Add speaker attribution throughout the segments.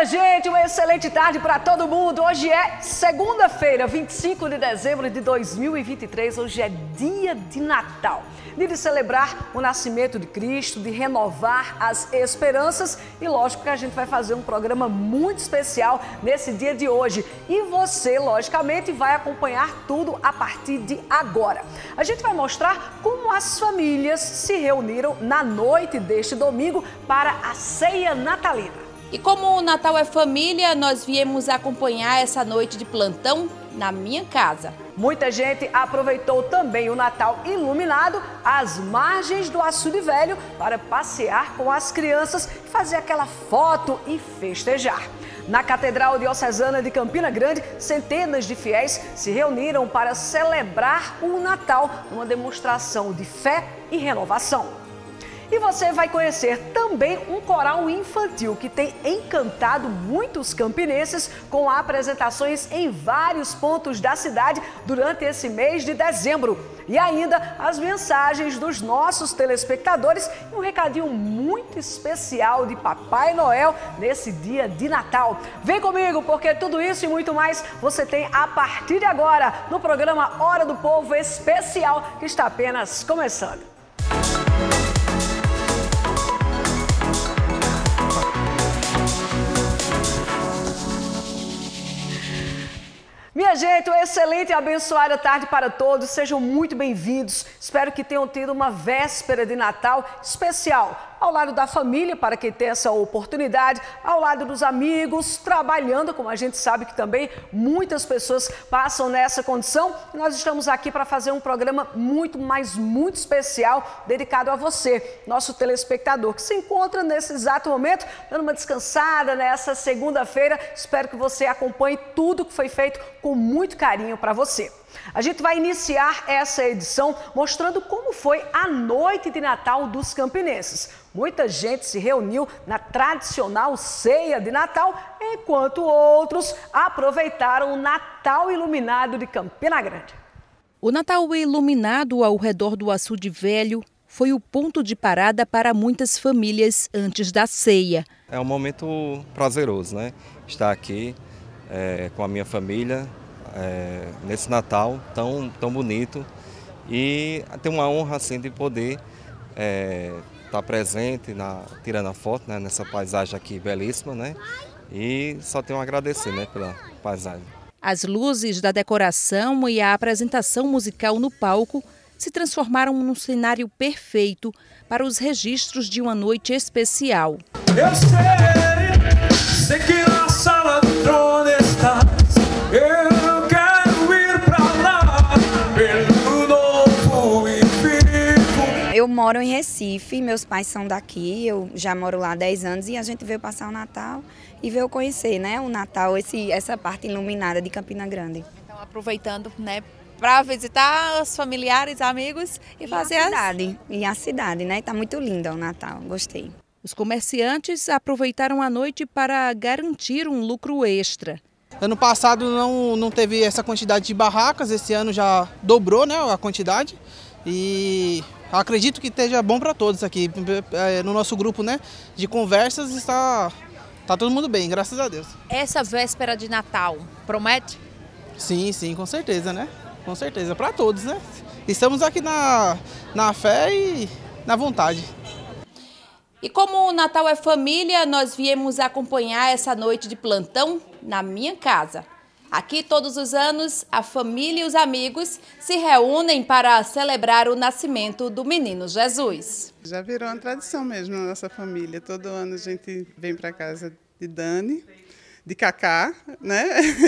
Speaker 1: minha gente, uma excelente tarde para todo mundo. Hoje é segunda-feira, 25 de dezembro de 2023. Hoje é dia de Natal. Dia de celebrar o nascimento de Cristo, de renovar as esperanças e lógico que a gente vai fazer um programa muito especial nesse dia de hoje. E você, logicamente, vai acompanhar tudo a partir de agora. A gente vai mostrar como as famílias se reuniram na noite deste domingo para a ceia natalina.
Speaker 2: E como o Natal é família, nós viemos acompanhar essa noite de plantão na minha casa.
Speaker 1: Muita gente aproveitou também o Natal iluminado às margens do Açude Velho para passear com as crianças, fazer aquela foto e festejar. Na Catedral Diocesana de Campina Grande, centenas de fiéis se reuniram para celebrar o Natal, uma demonstração de fé e renovação. E você vai conhecer também um coral infantil que tem encantado muitos campinenses com apresentações em vários pontos da cidade durante esse mês de dezembro. E ainda as mensagens dos nossos telespectadores e um recadinho muito especial de Papai Noel nesse dia de Natal. Vem comigo porque tudo isso e muito mais você tem a partir de agora no programa Hora do Povo Especial que está apenas começando. Minha gente, uma excelente e abençoada tarde para todos, sejam muito bem-vindos. Espero que tenham tido uma véspera de Natal especial, ao lado da família, para quem tem essa oportunidade, ao lado dos amigos, trabalhando, como a gente sabe que também muitas pessoas passam nessa condição. E nós estamos aqui para fazer um programa muito especial, dedicado a você, nosso telespectador, que se encontra nesse exato momento, dando uma descansada nessa segunda-feira. Espero que você acompanhe tudo que foi feito com muito carinho para você. A gente vai iniciar essa edição mostrando como foi a noite de Natal dos campinenses. Muita gente se reuniu na tradicional ceia de Natal, enquanto outros aproveitaram o Natal iluminado de Campina Grande.
Speaker 2: O Natal iluminado ao redor do Açude Velho foi o ponto de parada para muitas famílias antes da ceia.
Speaker 3: É um momento prazeroso, né? Estar aqui com a minha família nesse Natal tão bonito e ter uma honra assim de poder estar presente, tirando a foto, né, nessa paisagem aqui belíssima, né? E só tenho a agradecer, né, pela paisagem.
Speaker 2: As luzes da decoração e a apresentação musical no palco se transformaram num cenário perfeito para os registros de uma noite especial.
Speaker 4: Eu sei que na sala do trono estás. Eu quero ir pra lá, pelo novo e vivo.
Speaker 5: Eu moro em Recife, meus pais são daqui, eu já moro lá há 10 anos e a gente veio passar o Natal e veio conhecer, né, o Natal, essa parte iluminada de Campina Grande.
Speaker 2: Então, aproveitando, né, para visitar os familiares, amigos e fazer
Speaker 5: a cidade, né? Tá muito linda o Natal, gostei.
Speaker 2: Os comerciantes aproveitaram a noite para garantir um lucro extra.
Speaker 6: Ano passado não teve essa quantidade de barracas, esse ano já dobrou, né, a quantidade e acredito que esteja bom para todos aqui. No nosso grupo, né, de conversas está todo mundo bem, graças a Deus.
Speaker 2: Essa véspera de Natal promete?
Speaker 6: Sim, com certeza, né? Com certeza, para todos, né? Estamos aqui na fé e na vontade.
Speaker 2: E como o Natal é família, nós viemos acompanhar essa noite de plantão na minha casa. Aqui, todos os anos, a família e os amigos se reúnem para celebrar o nascimento do menino Jesus.
Speaker 7: Já virou uma tradição mesmo na nossa família. Todo ano a gente vem para casa de Dani, de Cacá, né?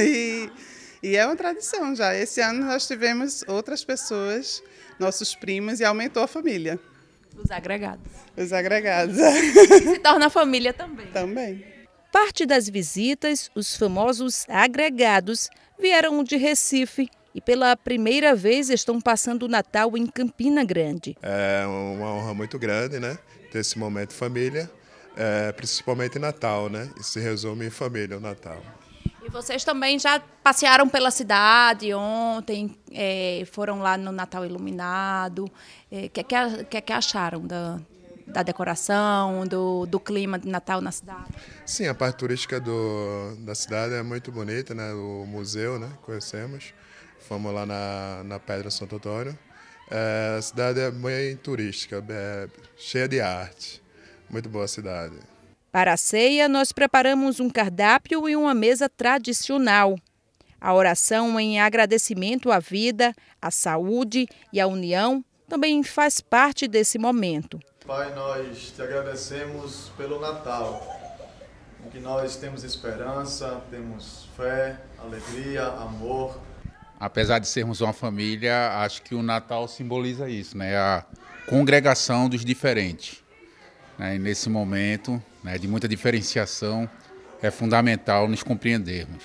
Speaker 7: E é uma tradição já. Esse ano nós tivemos outras pessoas, nossos primos, e aumentou a família.
Speaker 2: Os agregados.
Speaker 7: Os agregados.
Speaker 2: Se torna família também.
Speaker 7: Também.
Speaker 2: Parte das visitas, os famosos agregados, vieram de Recife e pela primeira vez estão passando o Natal em Campina Grande.
Speaker 8: É uma honra muito grande, né? Ter esse momento família, principalmente Natal, né? E se resume em família o Natal.
Speaker 2: E vocês também já passearam pela cidade ontem, foram lá no Natal Iluminado. O que acharam da decoração, do clima de Natal na cidade?
Speaker 8: Sim, a parte turística da cidade é muito bonita, né? O museu, né? Conhecemos. Fomos lá na Pedra Santo Antônio. A cidade é bem turística, cheia de arte. Muito boa a cidade.
Speaker 2: Para a ceia, nós preparamos um cardápio e uma mesa tradicional. A oração em agradecimento à vida, à saúde e à união também faz parte desse momento.
Speaker 9: Pai, nós te agradecemos pelo Natal, em que nós temos esperança, temos fé, alegria, amor.
Speaker 10: Apesar de sermos uma família, acho que o Natal simboliza isso, né? A congregação dos diferentes. Né? E nesse momento, né, de muita diferenciação, é fundamental nos compreendermos.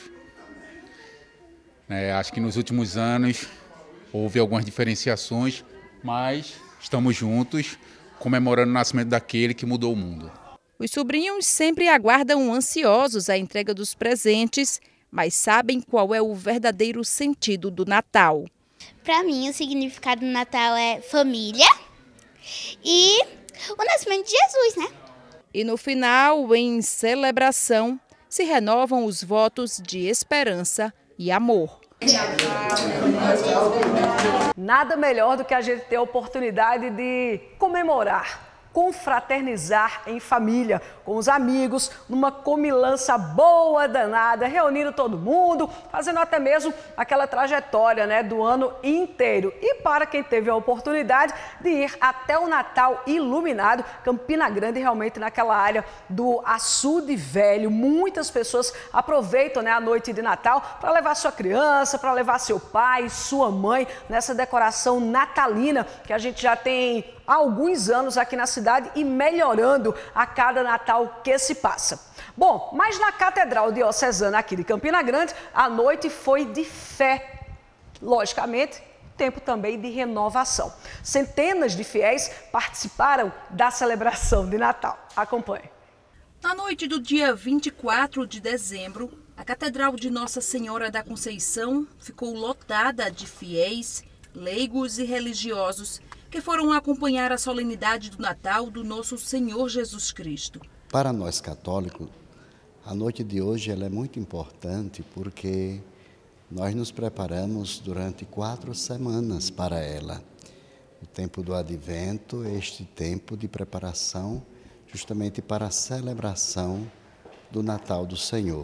Speaker 10: Acho que nos últimos anos houve algumas diferenciações, mas estamos juntos, comemorando o nascimento daquele que mudou o mundo.
Speaker 2: Os sobrinhos sempre aguardam ansiosos a entrega dos presentes, mas sabem qual é o verdadeiro sentido do Natal.
Speaker 11: Para mim, o significado do Natal é família e o nascimento de Jesus, né?
Speaker 2: E no final, em celebração, se renovam os votos de esperança e amor.
Speaker 1: Nada melhor do que a gente ter a oportunidade de comemorar, confraternizar em família, com os amigos, numa comilança boa, danada, reunindo todo mundo, fazendo até mesmo aquela trajetória, né, do ano inteiro. E para quem teve a oportunidade de ir até o Natal iluminado, Campina Grande, realmente naquela área do Açude Velho, muitas pessoas aproveitam, né, a noite de Natal para levar sua criança, para levar seu pai, sua mãe, nessa decoração natalina que a gente já tem há alguns anos aqui na cidade e melhorando a cada Natal que se passa. Bom, mas na Catedral Diocesana aqui de Campina Grande, a noite foi de fé. Logicamente, tempo também de renovação. Centenas de fiéis participaram da celebração de Natal. Acompanhe.
Speaker 2: Na noite do dia 24 de dezembro, a Catedral de Nossa Senhora da Conceição ficou lotada de fiéis, leigos e religiosos que foram acompanhar a solenidade do Natal do nosso Senhor Jesus Cristo.
Speaker 12: Para nós católicos, a noite de hoje ela é muito importante porque nós nos preparamos durante 4 semanas para ela. O tempo do Advento, este tempo de preparação justamente para a celebração do Natal do Senhor.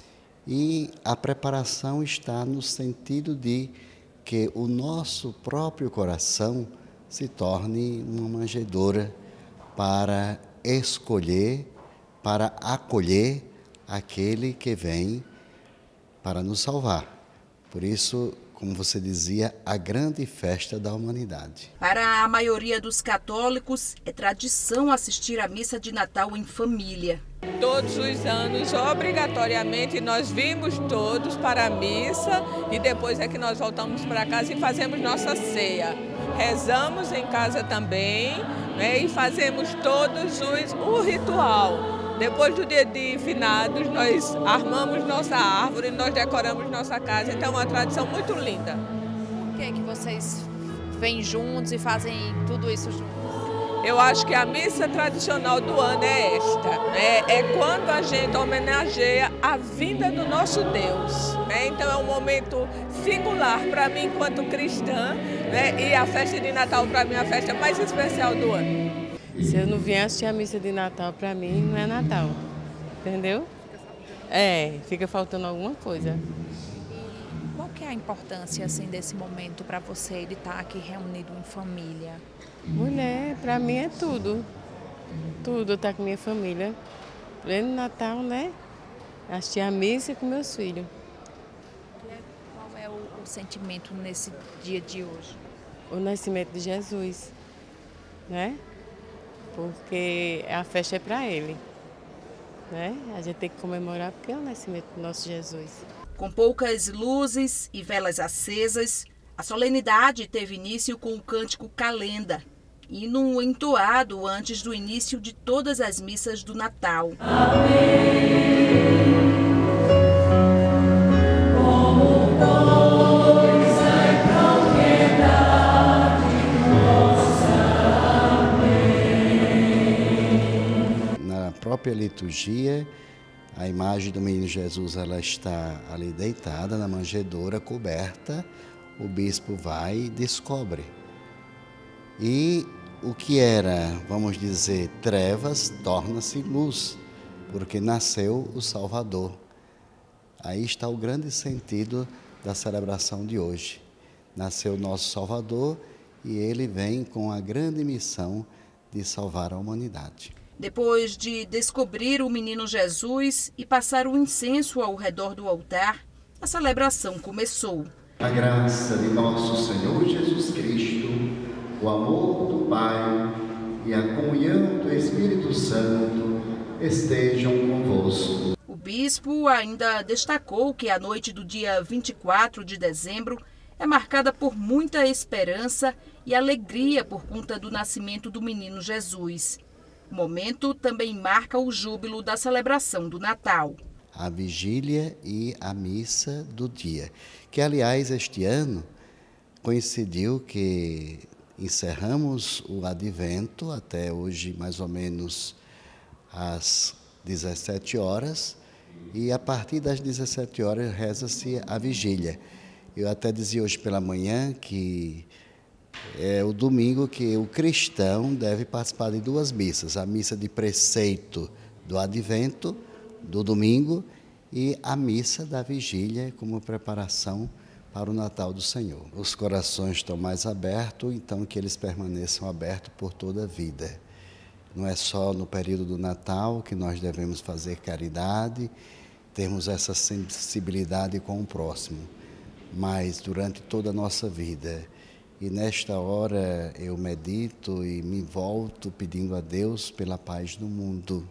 Speaker 12: E a preparação está no sentido de que o nosso próprio coração se torne uma manjedoura para escolher, para acolher aquele que vem para nos salvar. Por isso, como você dizia, a grande festa da humanidade.
Speaker 2: Para a maioria dos católicos, é tradição assistir à missa de Natal em família.
Speaker 13: Todos os anos, obrigatoriamente, nós vimos todos para a missa e depois é que nós voltamos para casa e fazemos nossa ceia. Rezamos em casa também, né, e fazemos todos o ritual. Depois do dia de finados, nós armamos nossa árvore, nós decoramos nossa casa, então é uma tradição muito linda.
Speaker 2: Por que é que vocês vêm juntos e fazem tudo isso juntos?
Speaker 13: Eu acho que a missa tradicional do ano é esta, né? É quando a gente homenageia a vinda do nosso Deus, né? Então é um momento singular para mim enquanto cristã, né? E a festa de Natal para mim é a festa mais especial do ano.
Speaker 14: Se eu não vier assistir a missa de Natal, para mim não é Natal, entendeu? Fica faltando alguma coisa.
Speaker 2: Qual que é a importância assim, desse momento para você de estar aqui reunido em família?
Speaker 14: Mulher, para mim é tudo. Tudo estar com minha família. Pleno Natal, né? Assistir a missa com meus filhos.
Speaker 2: Qual é o sentimento nesse dia de hoje?
Speaker 14: O nascimento de Jesus, né? Porque a festa é para Ele, né? A gente tem que comemorar porque é o nascimento do nosso Jesus.
Speaker 2: Com poucas luzes e velas acesas, a solenidade teve início com o cântico Calenda, hino entoado antes do início de todas as missas do Natal. Amém.
Speaker 12: própria liturgia, a imagem do menino Jesus ela está ali deitada na manjedoura, coberta. O bispo vai e descobre. E o que era, vamos dizer, trevas, torna-se luz, porque nasceu o Salvador. Aí está o grande sentido da celebração de hoje. Nasceu o nosso Salvador e ele vem com a grande missão de salvar a humanidade.
Speaker 2: Depois de descobrir o menino Jesus e passar o incenso ao redor do altar, a celebração começou.
Speaker 12: A graça de nosso Senhor Jesus Cristo, o amor do Pai e a comunhão do Espírito Santo estejam convosco.
Speaker 2: O bispo ainda destacou que a noite do dia 24 de dezembro é marcada por muita esperança e alegria por conta do nascimento do menino Jesus. O momento também marca o júbilo da celebração do Natal.
Speaker 12: A vigília e a missa do dia, que aliás este ano coincidiu que encerramos o Advento até hoje mais ou menos às 17 horas e a partir das 17 horas reza-se a vigília. Eu até dizia hoje pela manhã que é o domingo que o cristão deve participar de duas missas, a missa de preceito do Advento, do domingo, e a missa da vigília como preparação para o Natal do Senhor. Os corações estão mais abertos, então que eles permaneçam abertos por toda a vida. Não é só no período do Natal que nós devemos fazer caridade, termos essa sensibilidade com o próximo, mas durante toda a nossa vida. E nesta hora eu medito e me volto pedindo a Deus pela paz do mundo.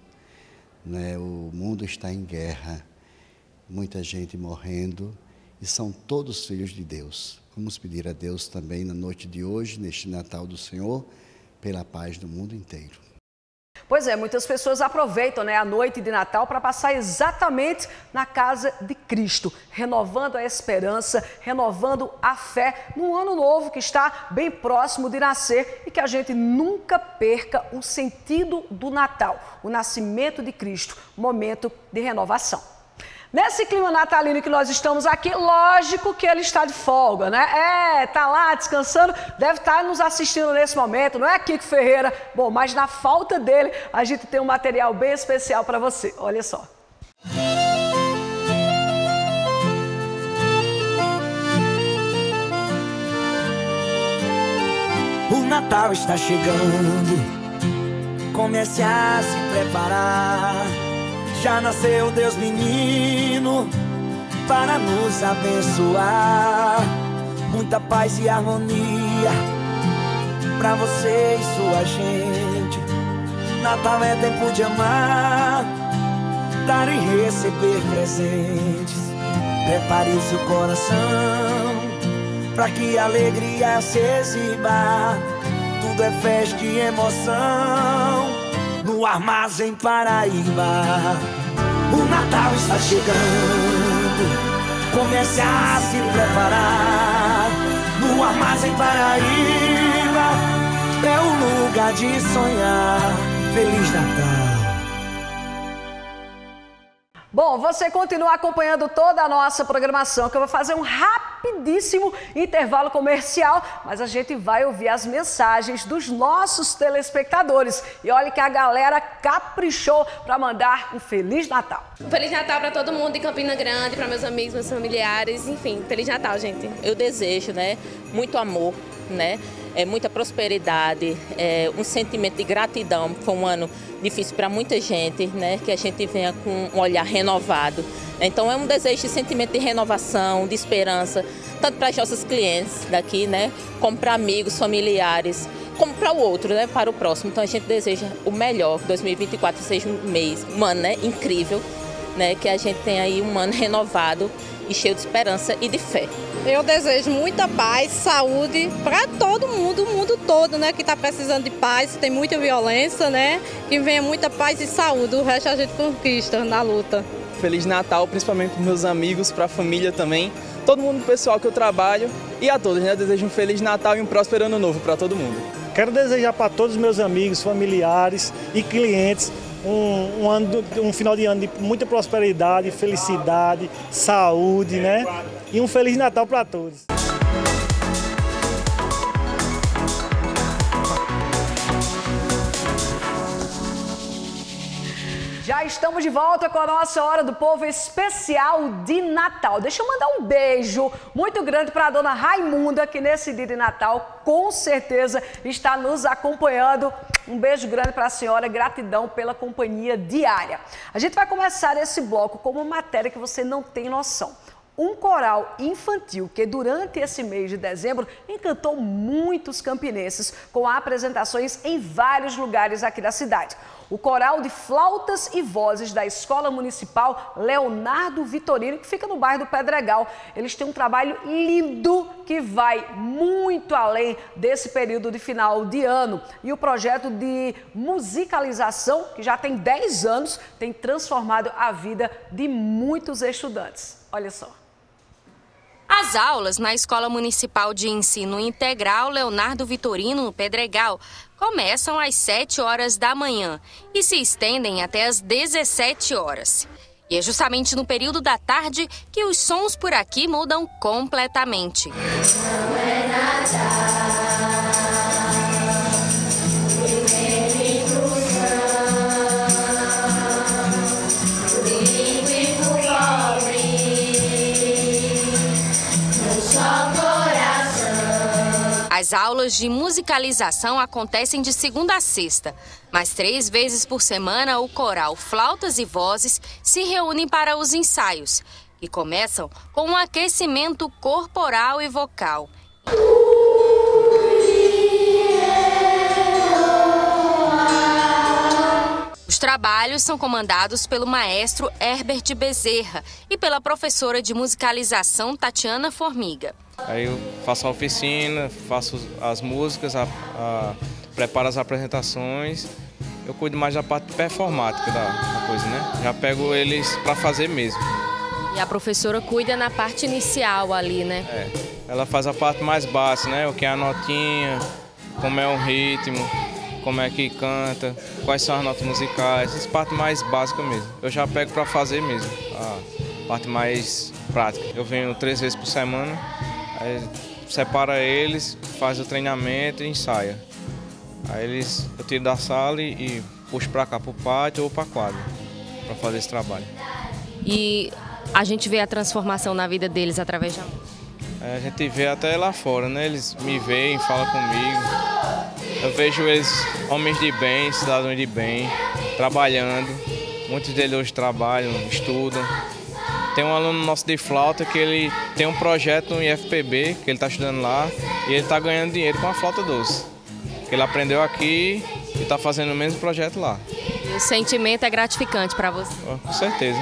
Speaker 12: O mundo está em guerra, muita gente morrendo e são todos filhos de Deus. Vamos pedir a Deus também na noite de hoje, neste Natal do Senhor, pela paz do mundo inteiro.
Speaker 1: Pois é, muitas pessoas aproveitam a noite de Natal para passar exatamente na casa de Cristo, renovando a esperança, renovando a fé no ano novo que está bem próximo de nascer e que a gente nunca perca o sentido do Natal, o nascimento de Cristo, momento de renovação. Nesse clima natalino que nós estamos aqui, lógico que ele está de folga, né? Tá lá descansando, deve estar nos assistindo nesse momento, não é, Kiko Ferreira? Bom, mas na falta dele, a gente tem um material bem especial para você, olha só.
Speaker 15: O Natal está chegando, comece a se preparar. Já nasceu Deus menino para nos abençoar. Muita paz e harmonia pra você e sua gente. Natal é tempo de amar, dar e receber presentes. Prepare o seu coração pra que a alegria se exiba. Tudo é festa e emoção no Armazém Paraíba. O Natal está chegando, comece a se preparar. No Armazém Paraíba é o lugar de sonhar. Feliz Natal.
Speaker 1: Bom, você continua acompanhando toda a nossa programação, que eu vou fazer um rapidíssimo intervalo comercial, mas a gente vai ouvir as mensagens dos nossos telespectadores. E olha que a galera caprichou para mandar um Feliz Natal.
Speaker 16: Feliz Natal para todo mundo de Campina Grande, para meus amigos, meus familiares, enfim, Feliz Natal, gente.
Speaker 17: Eu desejo, muito amor, muita prosperidade, um sentimento de gratidão. Foi um ano difícil para muita gente, que a gente venha com um olhar renovado. Então é um desejo de sentimento de renovação, de esperança, tanto para as nossas clientes daqui, como para amigos, familiares, como para o outro, para o próximo. Então a gente deseja o melhor, que 2024 seja um ano incrível, que a gente tenha aí um ano renovado e cheio de esperança e de fé.
Speaker 18: Eu desejo muita paz, saúde para todo mundo, o mundo todo, que está precisando de paz, tem muita violência, que venha muita paz e saúde, o resto a gente conquista na luta.
Speaker 19: Feliz Natal, principalmente para meus amigos, para a família também, todo mundo, pessoal que eu trabalho e a todos, desejo um Feliz Natal e um próspero ano novo para todo mundo.
Speaker 20: Quero desejar para todos os meus amigos, familiares e clientes um final de ano de muita prosperidade, felicidade, saúde, né? E um Feliz Natal para todos.
Speaker 1: Já estamos de volta com a nossa Hora do Povo especial de Natal. Deixa eu mandar um beijo muito grande para a dona Raimunda, que nesse dia de Natal, com certeza, está nos acompanhando. Um beijo grande para a senhora, gratidão pela companhia diária. A gente vai começar esse bloco com uma matéria que você não tem noção. Um coral infantil que durante esse mês de dezembro encantou muitos campinenses com apresentações em vários lugares aqui da cidade. O coral de flautas e vozes da Escola Municipal Leonardo Vitorino, que fica no bairro do Pedregal. Eles têm um trabalho lindo que vai muito além desse período de final de ano. E o projeto de musicalização, que já tem 10 anos, tem transformado a vida de muitos estudantes. Olha só.
Speaker 21: As aulas na Escola Municipal de Ensino Integral Leonardo Vitorino, no Pedregal, começam às 7 horas da manhã e se estendem até às 17 horas. E é justamente no período da tarde que os sons por aqui mudam completamente. Não é Natal. As aulas de musicalização acontecem de segunda a sexta, mas 3 vezes por semana o coral Flautas e Vozes se reúnem para os ensaios, que começam com um aquecimento corporal e vocal. Os trabalhos são comandados pelo maestro Herbert Bezerra e pela professora de musicalização Tatiana Formiga.
Speaker 22: Aí eu faço a oficina, faço as músicas, preparo as apresentações. Eu cuido mais da parte performática da coisa, né? Já pego eles para fazer mesmo.
Speaker 21: E a professora cuida na parte inicial ali, né?
Speaker 22: Ela faz a parte mais básica, né? O que é a notinha, como é o ritmo, como é que canta, quais são as notas musicais, essa parte mais básica mesmo. Eu já pego para fazer mesmo, a parte mais prática. Eu venho 3 vezes por semana. Aí separa eles, faz o treinamento e ensaia. Aí eu tiro da sala e puxo para cá, para o pátio ou para a quadra, para fazer esse trabalho.
Speaker 21: E a gente vê a transformação na vida deles através da música?
Speaker 22: A gente vê até lá fora, né? Eles me veem, falam comigo. Eu vejo eles homens de bem, cidadãos de bem, trabalhando. Muitos deles hoje trabalham, estudam. Tem um aluno nosso de flauta que ele tem um projeto no IFPB, que ele está estudando lá, e ele está ganhando dinheiro com a flauta doce. Ele aprendeu aqui e está fazendo o mesmo projeto lá.
Speaker 21: E o sentimento é gratificante para você?
Speaker 22: Com certeza.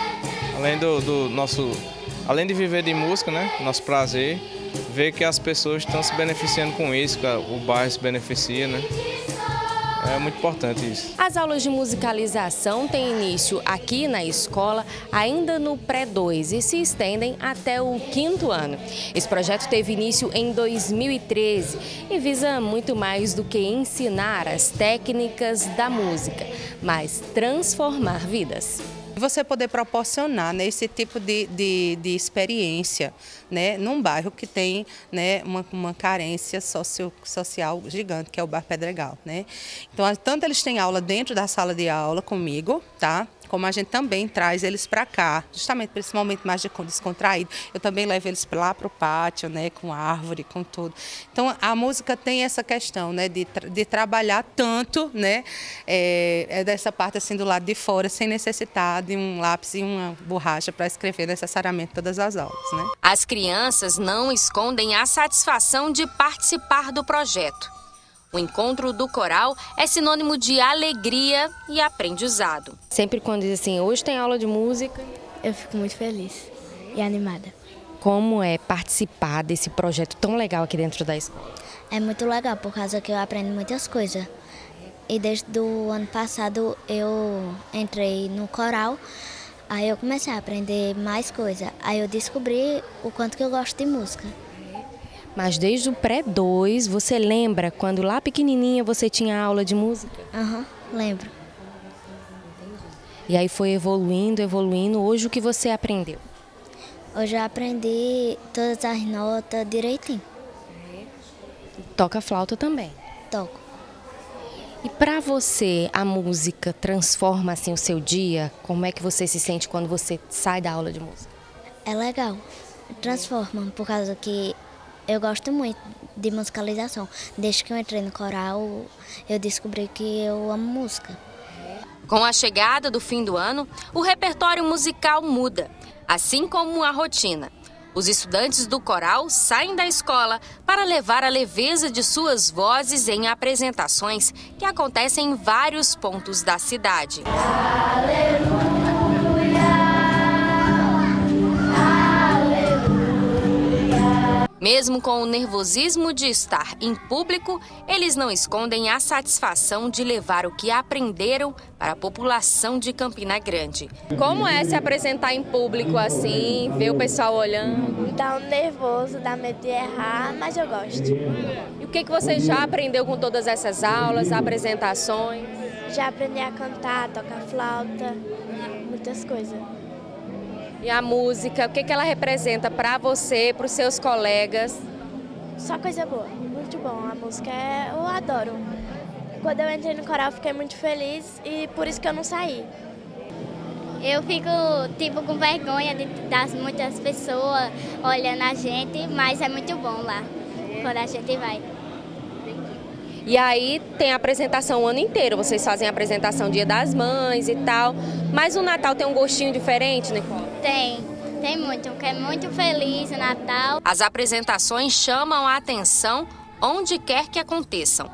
Speaker 22: Além de viver de música, né, nosso prazer, ver que as pessoas estão se beneficiando com isso, que o bairro se beneficia, né? É muito importante isso.
Speaker 21: As aulas de musicalização têm início aqui na escola ainda no pré-2 e se estendem até o 5º ano. Esse projeto teve início em 2013 e visa muito mais do que ensinar as técnicas da música, mas transformar vidas.
Speaker 23: Você poder proporcionar, né, esse tipo de experiência, né, num bairro que tem, né, uma carência social gigante, que é o bairro Pedregal, né? Então, tanto eles têm aula dentro da sala de aula comigo, tá? Como a gente também traz eles para cá, justamente para esse momento mais descontraído. Eu também levo eles lá para o pátio, né, com árvore, com tudo. Então, a música tem essa questão, né, de trabalhar tanto, né, dessa parte assim do lado de fora, sem necessitar de um lápis e uma borracha para escrever necessariamente todas as aulas, né?
Speaker 21: As crianças não escondem a satisfação de participar do projeto. O encontro do coral é sinônimo de alegria e aprendizado. Sempre quando diz assim, hoje tem aula de música,
Speaker 24: eu fico muito feliz e animada.
Speaker 21: Como é participar desse projeto tão legal aqui dentro da escola?
Speaker 24: É muito legal, por causa que eu aprendo muitas coisas. E desde o ano passado eu entrei no coral, aí eu comecei a aprender mais coisas. Aí eu descobri o quanto que eu gosto de música.
Speaker 21: Mas desde o pré-2, você lembra quando lá pequenininha você tinha aula de música?
Speaker 24: Aham, lembro.
Speaker 3: E aí foi evoluindo, evoluindo. Hoje o que você aprendeu?
Speaker 24: Hoje eu aprendi todas as notas direitinho.
Speaker 3: Toca flauta também?
Speaker 24: Toco.
Speaker 3: E para você, a música transforma assim o seu dia? Como é que você se sente quando você sai da aula de música?
Speaker 24: É legal, transforma, por causa que eu gosto muito de musicalização. Desde que eu entrei no coral, eu descobri que eu amo música.
Speaker 21: Com a chegada do fim do ano, o repertório musical muda, assim como a rotina. Os estudantes do coral saem da escola para levar a leveza de suas vozes em apresentações que acontecem em vários pontos da cidade. Mesmo com o nervosismo de estar em público, eles não escondem a satisfação de levar o que aprenderam para a população de Campina Grande. Como é se apresentar em público assim, ver o pessoal olhando?
Speaker 24: Dá um nervoso, dá medo de errar, mas eu gosto.
Speaker 21: E o que você já aprendeu com todas essas aulas, apresentações?
Speaker 24: Já aprendi a cantar, tocar flauta, muitas coisas.
Speaker 21: E a música, o que ela representa para você, para os seus colegas?
Speaker 24: Só coisa boa, muito bom. A música eu adoro. Quando eu entrei no coral, fiquei muito feliz e por isso que eu não saí.
Speaker 11: Eu fico com vergonha das muitas pessoas olhando a gente, mas é muito bom lá, quando a gente vai.
Speaker 21: E aí tem a apresentação o ano inteiro, vocês fazem a apresentação Dia das Mães e tal, mas o Natal tem um gostinho diferente, Nicole?
Speaker 11: Tem muito, que é muito feliz o Natal.
Speaker 21: As apresentações chamam a atenção onde quer que aconteçam.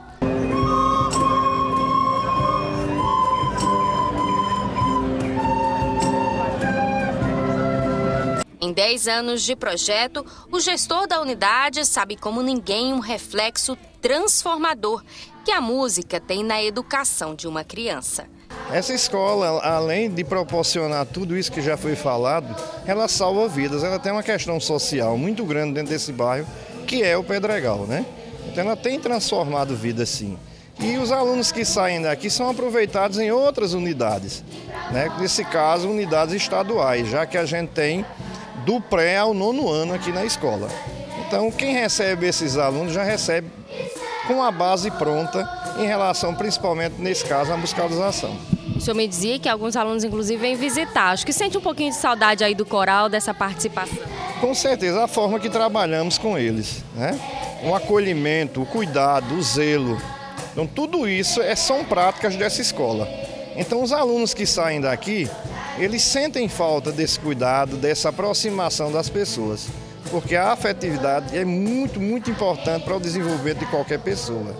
Speaker 21: Em 10 anos de projeto, o gestor da unidade sabe como ninguém um reflexo transformador que a música tem na educação de uma criança.
Speaker 4: Essa escola, além de proporcionar tudo isso que já foi falado, ela salva vidas. Ela tem uma questão social muito grande dentro desse bairro, que é o Pedregal, né? Então ela tem transformado vidas, sim. E os alunos que saem daqui são aproveitados em outras unidades, né? Nesse caso, unidades estaduais, já que a gente tem do pré ao 9º ano aqui na escola. Então, quem recebe esses alunos já recebe com a base pronta em relação, principalmente, nesse caso, à musicalização.
Speaker 3: O senhor me dizia que alguns alunos, inclusive, vêm visitar. Acho que sente um pouquinho de saudade aí do coral, dessa participação.
Speaker 4: Com certeza, a forma que trabalhamos com eles, né? O acolhimento, o cuidado, o zelo. Então, tudo isso são práticas dessa escola. Então, os alunos que saem daqui, eles sentem falta desse cuidado, dessa aproximação das pessoas, porque a afetividade é muito, muito importante para o desenvolvimento de qualquer pessoa.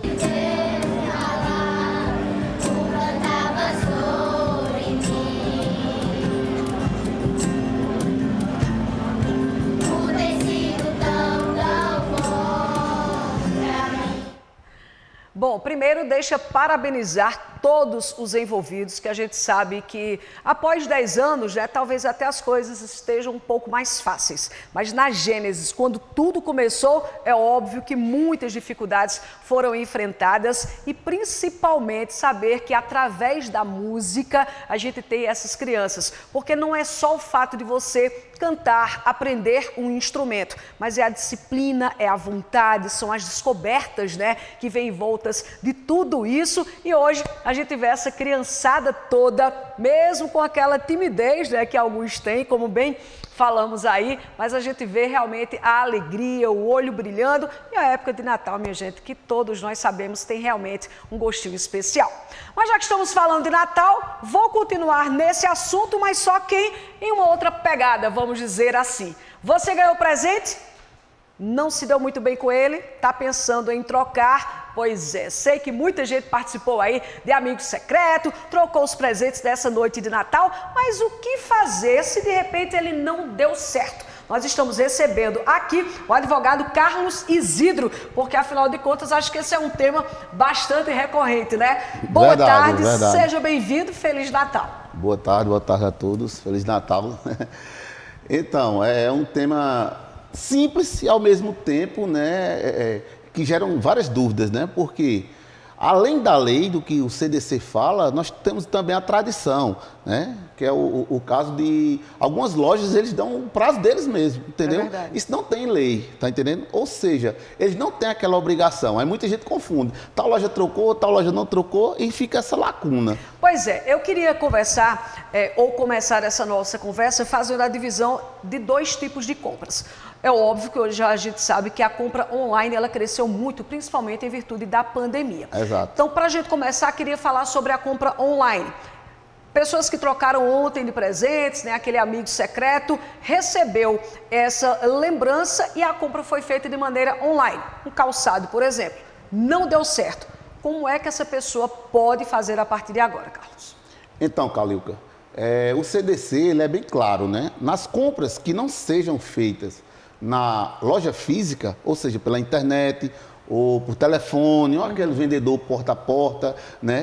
Speaker 1: Bom, primeiro deixa parabenizar todos os envolvidos, que a gente sabe que após 10 anos, né, talvez até as coisas estejam um pouco mais fáceis. Mas na Gênesis, quando tudo começou, é óbvio que muitas dificuldades foram enfrentadas e principalmente saber que através da música a gente tem essas crianças. Porque não é só o fato de você cantar, aprender um instrumento, mas é a disciplina, é a vontade, são as descobertas, né, que vêm voltas de tudo isso. E hoje a gente vê essa criançada toda, mesmo com aquela timidez, né, que alguns têm, como bem falamos aí, mas a gente vê realmente a alegria, o olho brilhando e a época de Natal, minha gente, que todos nós sabemos tem realmente um gostinho especial. Mas já que estamos falando de Natal, vou continuar nesse assunto, mas só que em uma outra pegada, vamos dizer assim. Você ganhou presente? Não se deu muito bem com ele? Tá pensando em trocar? Pois é, sei que muita gente participou aí de Amigo Secreto, trocou os presentes dessa noite de Natal, mas o que fazer se de repente ele não deu certo? Nós estamos recebendo aqui o advogado Carlos Isidro, porque afinal de contas acho que esse é um tema bastante recorrente, né? Boa tarde, seja bem-vindo, Feliz Natal.
Speaker 5: Boa tarde a todos, Feliz Natal. Então, é um tema simples e ao mesmo tempo, né, que geram várias dúvidas, né? Porque Além da lei, do que o CDC fala, nós temos também a tradição, né? Que é o caso de algumas lojas, eles dão o prazo deles mesmo, entendeu? Isso não tem lei, tá entendendo? Ou seja, eles não têm aquela obrigação. Aí muita gente confunde. Tal loja trocou, tal loja não trocou e fica essa lacuna.
Speaker 1: Pois é, eu queria conversar, ou começar essa nossa conversa fazendo a divisão de 2 tipos de compras. É óbvio que hoje a gente sabe que a compra online ela cresceu muito, principalmente em virtude da pandemia.
Speaker 5: Exato.
Speaker 1: Então, para a gente começar, queria falar sobre a compra online. Pessoas que trocaram ontem de presentes, né, aquele amigo secreto, recebeu essa lembrança e a compra foi feita de maneira online. Um calçado, por exemplo, não deu certo. Como é que essa pessoa pode fazer a partir de agora, Carlos?
Speaker 5: Então, Calilca, o CDC ele é bem claro, né? Nas compras que não sejam feitas na loja física, ou seja, pela internet, ou por telefone, ou aquele vendedor porta a porta, né?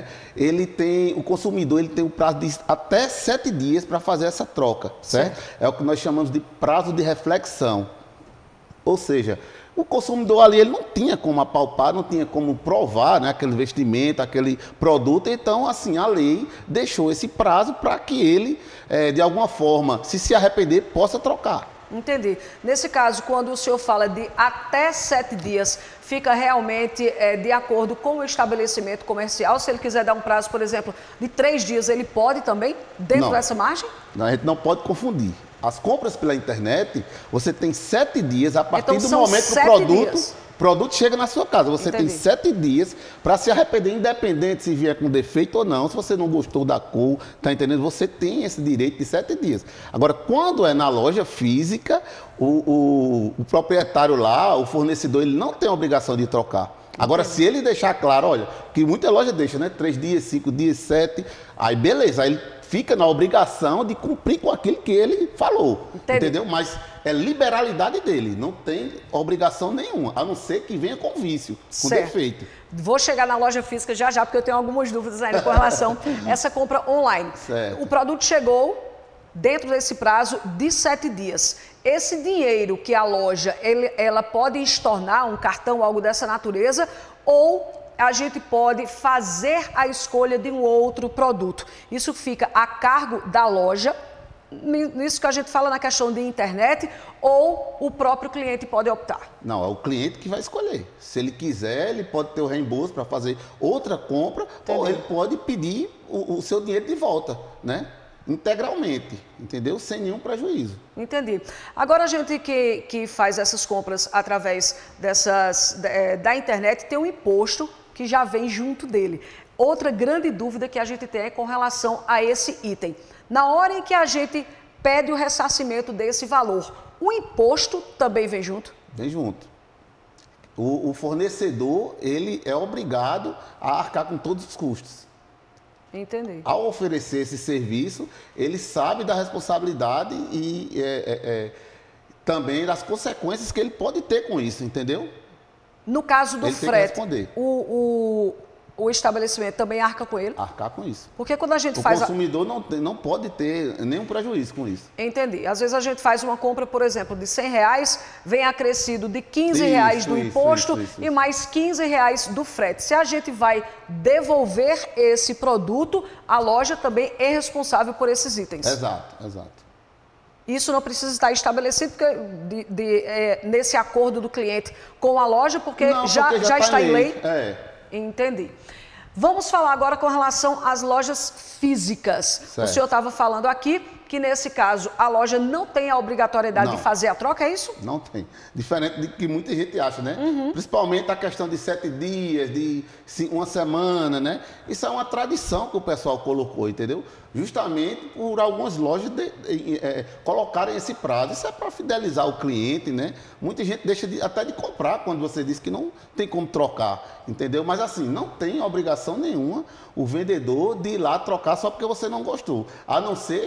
Speaker 5: O consumidor ele tem o prazo de até 7 dias para fazer essa troca, certo? É o que nós chamamos de prazo de reflexão. Ou seja, o consumidor ali ele não tinha como apalpar, não tinha como provar, né, aquele vestimento, aquele produto. Então, assim, a lei deixou esse prazo para que ele, de alguma forma, se arrepender, possa trocar.
Speaker 1: Entendi. Nesse caso, quando o senhor fala de até 7 dias, fica realmente de acordo com o estabelecimento comercial? Se ele quiser dar um prazo, por exemplo, de 3 dias, ele pode também, dentro dessa margem?
Speaker 5: Não, a gente não pode confundir. As compras pela internet, você tem 7 dias a partir
Speaker 1: então,
Speaker 5: do momento que o produto chega na sua casa. Você tem 7 dias para se arrepender, independente se vier com defeito ou não. Se você não gostou da cor, tá entendendo? Você tem esse direito de 7 dias. Agora, quando é na loja física, o proprietário lá, o fornecedor, ele não tem a obrigação de trocar. Agora, se ele deixar claro, olha, que muita loja deixa, né? 3 dias, 5 dias, 7, aí beleza, aí ele fica na obrigação de cumprir com aquilo que ele falou, entendeu? Mas é liberalidade dele, não tem obrigação nenhuma, a não ser que venha com vício, com defeito.
Speaker 1: Vou chegar na loja física já, porque eu tenho algumas dúvidas ainda com relação a essa compra online.
Speaker 5: Certo.
Speaker 1: O produto chegou dentro desse prazo de 7 dias. Esse dinheiro que a loja, ela pode estornar um cartão, algo dessa natureza, ou a gente pode fazer a escolha de um outro produto. Isso fica a cargo da loja, nisso que a gente fala na questão de internet, ou o próprio cliente pode optar?
Speaker 5: Não, é o cliente que vai escolher. Se ele quiser, ele pode ter o reembolso para fazer outra compra, ou ele pode pedir o seu dinheiro de volta, né? Integralmente, entendeu? Sem nenhum prejuízo.
Speaker 1: Entendi. Agora a gente que faz essas compras através da internet tem um imposto que já vem junto dele. Outra grande dúvida que a gente tem é com relação a esse item. Na hora em que a gente pede o ressarcimento desse valor, o imposto também vem junto?
Speaker 5: Vem junto. O fornecedor, ele é obrigado a arcar com todos os custos.
Speaker 1: Entendi.
Speaker 5: Ao oferecer esse serviço, ele sabe da responsabilidade e também das consequências que ele pode ter com isso, entendeu?
Speaker 1: No caso do
Speaker 5: ele
Speaker 1: frete,
Speaker 5: tem que responder.
Speaker 1: O estabelecimento também arca com ele?
Speaker 5: Arcar com isso.
Speaker 1: Porque quando a gente
Speaker 5: o
Speaker 1: faz...
Speaker 5: consumidor não pode ter nenhum prejuízo com isso.
Speaker 1: Entendi. Às vezes a gente faz uma compra, por exemplo, de R$100, vem acrescido de R$15 do imposto e mais R$15 do frete. Se a gente vai devolver esse produto, a loja também é responsável por esses itens.
Speaker 5: Exato, exato.
Speaker 1: Isso não precisa estar estabelecido nesse acordo do cliente com a loja, porque já está em lei? Entendi. Vamos falar agora com relação às lojas físicas. Certo. O senhor estava falando aqui que, nesse caso, a loja não tem a obrigatoriedade de fazer a troca, é isso?
Speaker 5: Não tem. Diferente do que muita gente acha, né? Principalmente a questão de 7 dias, de uma semana, né? Isso é uma tradição que o pessoal colocou, entendeu? Justamente por algumas lojas colocarem esse prazo. Isso é para fidelizar o cliente, né? Muita gente deixa até de comprar quando você diz que não tem como trocar, entendeu? Mas assim, não tem obrigação nenhuma o vendedor de ir lá trocar só porque você não gostou. A não ser que essa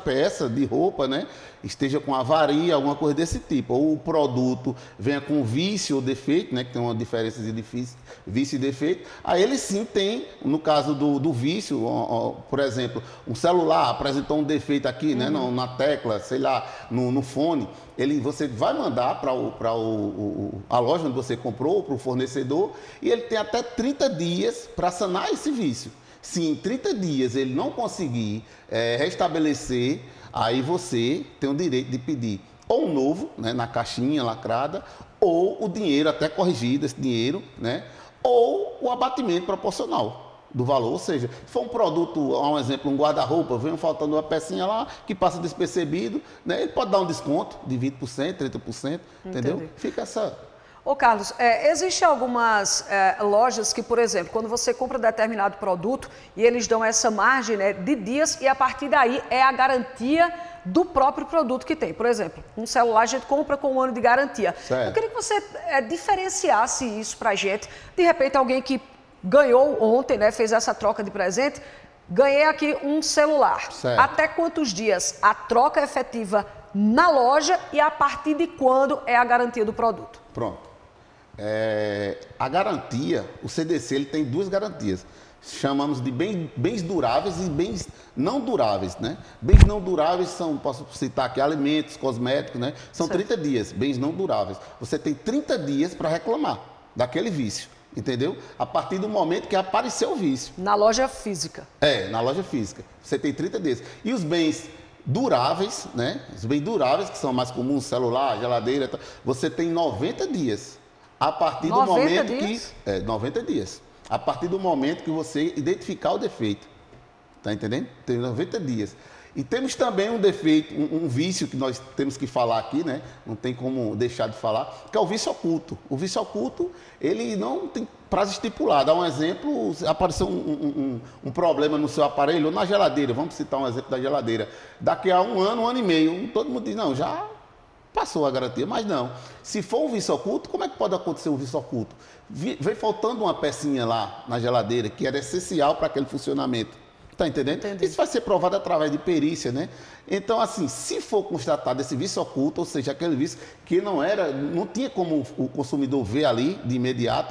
Speaker 5: peça de roupa, né, esteja com avaria, alguma coisa desse tipo, ou o produto venha com vício ou defeito, né, que tem uma diferença de vício e defeito, aí ele sim tem, no caso do vício, por exemplo, um celular apresentou um defeito aqui, né, na tecla, sei lá, no fone, você vai mandar para a loja onde você comprou, para o fornecedor, e ele tem até 30 dias para sanar esse vício. Se em 30 dias ele não conseguir restabelecer, aí você tem o direito de pedir ou um novo, né, na caixinha lacrada, ou o dinheiro até corrigido, esse dinheiro, né, ou o abatimento proporcional do valor. Ou seja, se for um produto, um exemplo, um guarda-roupa, vem faltando uma pecinha lá que passa despercebido, né, ele pode dar um desconto de 20%, 30%, entendeu? Fica essa...
Speaker 1: Ô Carlos, existem algumas lojas que, por exemplo, quando você compra determinado produto e eles dão essa margem, né, de dias e a partir daí é a garantia do próprio produto que tem. Por exemplo, um celular a gente compra com 1 ano de garantia. Certo. Eu queria que você diferenciasse isso pra gente. De repente, alguém que ganhou ontem, né, fez essa troca de presente, ganhei aqui um celular. Certo. Até quantos dias a troca é efetiva na loja e a partir de quando é a garantia do produto?
Speaker 5: Pronto. A garantia, o CDC ele tem 2 garantias. Chamamos de bens duráveis e bens não duráveis, né? Bens não duráveis são, posso citar aqui, alimentos, cosméticos, né? São 30 dias, bens não duráveis. Você tem 30 dias para reclamar daquele vício, entendeu? A partir do momento que apareceu o vício.
Speaker 1: Na loja física.
Speaker 5: Na loja física. Você tem 30 dias. E os bens duráveis, né? Os bens duráveis, que são mais comuns, celular, geladeira, você tem 90 dias. A partir do momento que... 90 dias. A partir do momento que você identificar o defeito. Tá entendendo? Tem 90 dias. E temos também um defeito, um vício que nós temos que falar aqui, né? Não tem como deixar de falar, que é o vício oculto. O vício oculto, ele não tem prazo estipulado. Dá um exemplo, apareceu um problema no seu aparelho ou na geladeira. Vamos citar um exemplo da geladeira. Daqui a 1 ano, 1 ano e meio, todo mundo diz, não, já passou a garantia, mas não. Se for um vício oculto, como é que pode acontecer um vício oculto? Vem faltando uma pecinha lá na geladeira que era essencial para aquele funcionamento. Está entendendo? Entendi. Isso vai ser provado através de perícia, né? Então, assim, se for constatado esse vício oculto, ou seja, aquele vício que não tinha como o consumidor ver ali de imediato,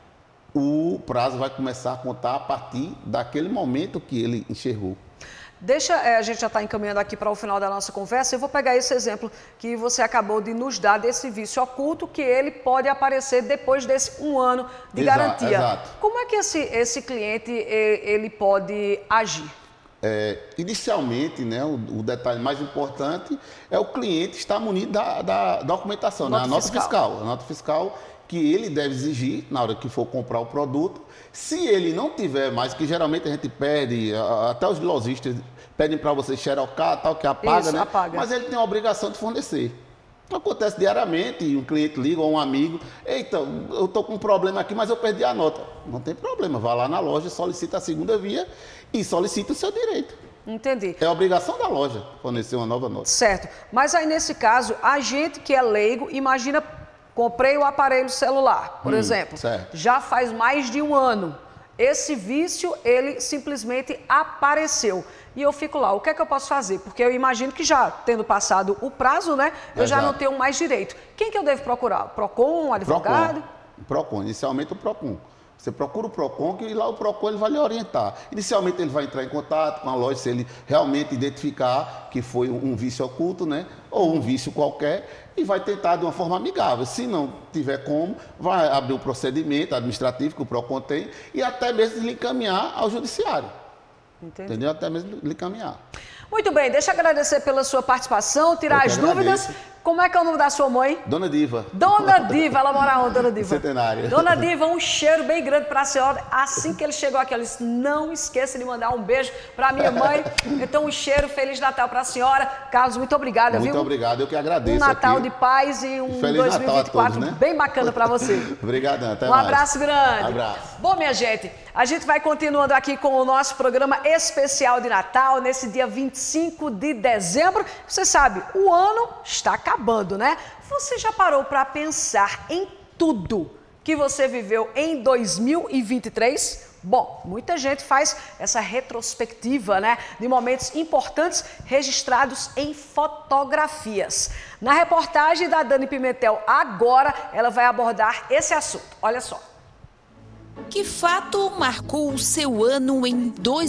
Speaker 5: o prazo vai começar a contar a partir daquele momento que ele enxergou.
Speaker 1: A gente já está encaminhando aqui para o final da nossa conversa. Eu vou pegar esse exemplo que você acabou de nos dar desse vício oculto, que ele pode aparecer depois desse 1 ano de garantia. Exato. Como é que esse cliente ele pode agir?
Speaker 5: Inicialmente, né, o detalhe mais importante é o cliente estar munido da documentação, né, a nota fiscal. A nota fiscal que ele deve exigir na hora que for comprar o produto. Se ele não tiver mais, que geralmente a gente pede, até os lojistas pedem para você xerocar, tal, que apaga, isso, né? Apaga. Mas ele tem a obrigação de fornecer. Acontece diariamente, um cliente liga ou um amigo, eita, eu estou com um problema aqui, mas eu perdi a nota. Não tem problema, vá lá na loja, solicita a segunda via e solicita o seu direito.
Speaker 1: Entendi.
Speaker 5: É obrigação da loja fornecer uma nova nota.
Speaker 1: Certo. Mas aí, nesse caso, a gente que é leigo, imagina... Comprei o aparelho celular, por exemplo, certo. Já faz mais de 1 ano. Esse vício, ele simplesmente apareceu. E eu fico lá, o que é que eu posso fazer? Porque eu imagino que já tendo passado o prazo, né, eu já não tenho mais direito. Quem que eu devo procurar? PROCON, advogado?
Speaker 5: PROCON, inicialmente o PROCON. Você procura o PROCON, que lá o PROCON ele vai lhe orientar. Inicialmente ele vai entrar em contato com a loja, se ele realmente identificar que foi um vício oculto, né? Ou um vício qualquer, e vai tentar de uma forma amigável. Se não tiver como, vai abrir o procedimento administrativo que o PROCON tem e até mesmo lhe encaminhar ao judiciário. Entendi. Entendeu? Até mesmo lhe encaminhar.
Speaker 1: Muito bem, deixa eu agradecer pela sua participação, tirar as dúvidas. Como é que é o nome da sua mãe?
Speaker 5: Dona Diva.
Speaker 1: Dona Diva, ela mora onde, Dona Diva?
Speaker 5: Centenário.
Speaker 1: Dona Diva, um cheiro bem grande para a senhora. Assim que ele chegou aqui, ela disse, não esqueça de mandar um beijo para minha mãe. Então, um cheiro, Feliz Natal para a senhora. Carlos, muito obrigada, viu?
Speaker 5: Muito obrigado, eu que agradeço.
Speaker 1: Um Natal
Speaker 5: aqui.
Speaker 1: de paz e um
Speaker 5: Feliz
Speaker 1: 2024
Speaker 5: Natal a todos, né?
Speaker 1: bem bacana para você.
Speaker 5: Obrigadão, até mais.
Speaker 1: Um abraço grande.
Speaker 5: Um abraço.
Speaker 1: Bom, minha gente, a gente vai continuando aqui com o nosso programa especial de Natal, nesse dia 25 de dezembro. Você sabe, o ano está acabando, né? Você já parou para pensar em tudo que você viveu em 2023? Bom, muita gente faz essa retrospectiva, né, de momentos importantes registrados em fotografias. Na reportagem da Dani Pimentel agora, ela vai abordar esse assunto. Olha só.
Speaker 6: Que fato marcou o seu ano em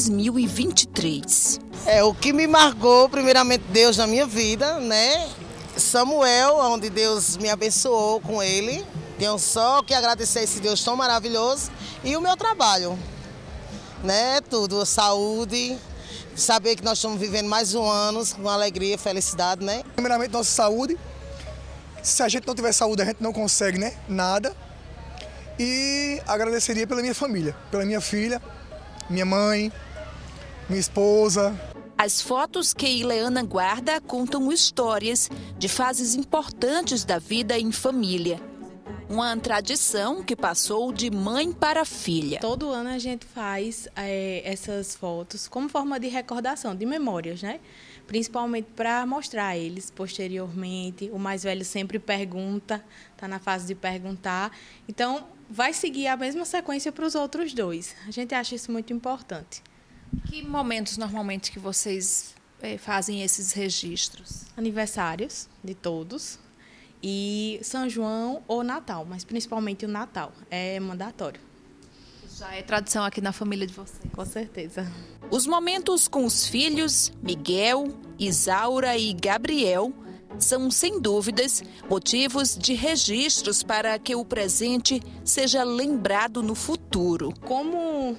Speaker 6: 2023?
Speaker 7: O que me marcou, primeiramente, Deus na minha vida, né? Samuel, onde Deus me abençoou com ele. Tenho só que agradecer a esse Deus tão maravilhoso. E o meu trabalho, né? Tudo, saúde, saber que nós estamos vivendo mais um ano com alegria e felicidade, né?
Speaker 8: Primeiramente, nossa saúde. Se a gente não tiver saúde, a gente não consegue, né? Nada. E agradeceria pela minha família, pela minha filha, minha mãe, minha esposa.
Speaker 6: As fotos que Ileana guarda contam histórias de fases importantes da vida em família. Uma tradição que passou de mãe para filha.
Speaker 9: Todo ano a gente faz essas fotos como forma de recordação, de memórias, né? Principalmente para mostrar a eles posteriormente. O mais velho sempre pergunta, está na fase de perguntar. Então, vai seguir a mesma sequência para os outros dois. A gente acha isso muito importante.
Speaker 2: Que momentos normalmente que vocês fazem esses registros?
Speaker 9: Aniversários de todos. E São João ou Natal, mas principalmente o Natal, é mandatório.
Speaker 2: Já é tradição aqui na família de vocês.
Speaker 9: Com certeza.
Speaker 6: Os momentos com os filhos, Miguel, Isaura e Gabriel, são, sem dúvidas, motivos de registros para que o presente seja lembrado no futuro.
Speaker 9: Como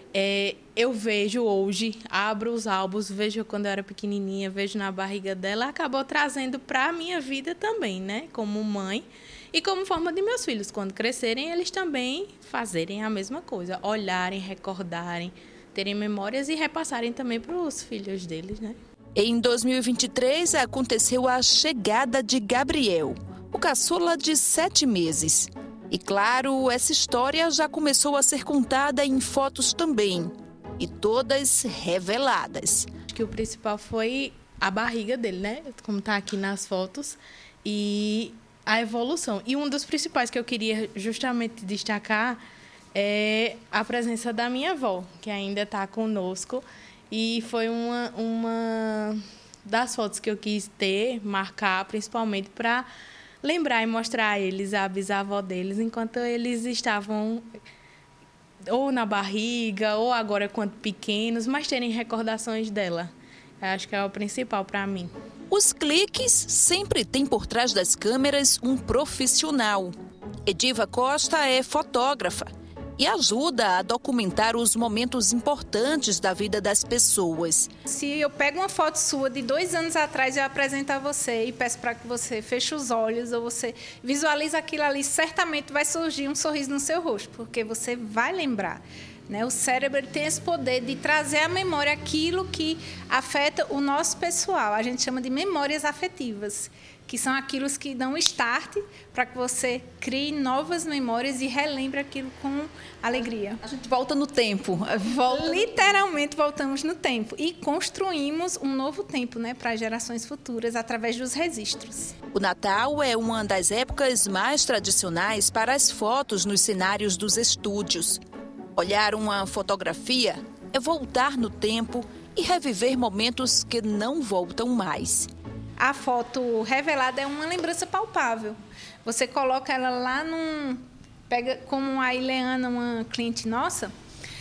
Speaker 9: eu vejo hoje, abro os álbuns, vejo quando eu era pequenininha, vejo na barriga dela, acabou trazendo para a minha vida também, né? Como mãe e como forma de meus filhos, quando crescerem, eles também fazerem a mesma coisa, olharem, recordarem, terem memórias e repassarem também para os filhos deles, né?
Speaker 6: Em 2023, aconteceu a chegada de Gabriel, o caçula de 7 meses. E claro, essa história já começou a ser contada em fotos também, e todas reveladas.
Speaker 9: Acho que o principal foi a barriga dele, né? Como está aqui nas fotos, e a evolução. E um dos principais que eu queria justamente destacar é a presença da minha avó, que ainda está conosco. E foi uma das fotos que eu quis marcar, principalmente para lembrar e mostrar a eles a bisavó deles, enquanto eles estavam ou na barriga, ou agora quando pequenos, mas terem recordações dela. Eu acho que é o principal para mim.
Speaker 6: Os cliques sempre têm por trás das câmeras um profissional. Ediva Costa é fotógrafa e ajuda a documentar os momentos importantes da vida das pessoas.
Speaker 25: Se eu pego uma foto sua de 2 anos atrás, eu apresento a você e peço para que você feche os olhos ou você visualize aquilo ali, certamente vai surgir um sorriso no seu rosto, porque você vai lembrar. Né? O cérebro tem esse poder de trazer à memória aquilo que afeta o nosso pessoal. A gente chama de memórias afetivas, que são aquilo que dão start para que você crie novas memórias e relembre aquilo com alegria.
Speaker 2: A gente volta no tempo.
Speaker 25: Literalmente voltamos no tempo e construímos um novo tempo, né, para gerações futuras através dos registros.
Speaker 6: O Natal é uma das épocas mais tradicionais para as fotos nos cenários dos estúdios. Olhar uma fotografia é voltar no tempo e reviver momentos que não voltam mais.
Speaker 25: A foto revelada é uma lembrança palpável. Você coloca ela lá pega como a Ileana, uma cliente nossa,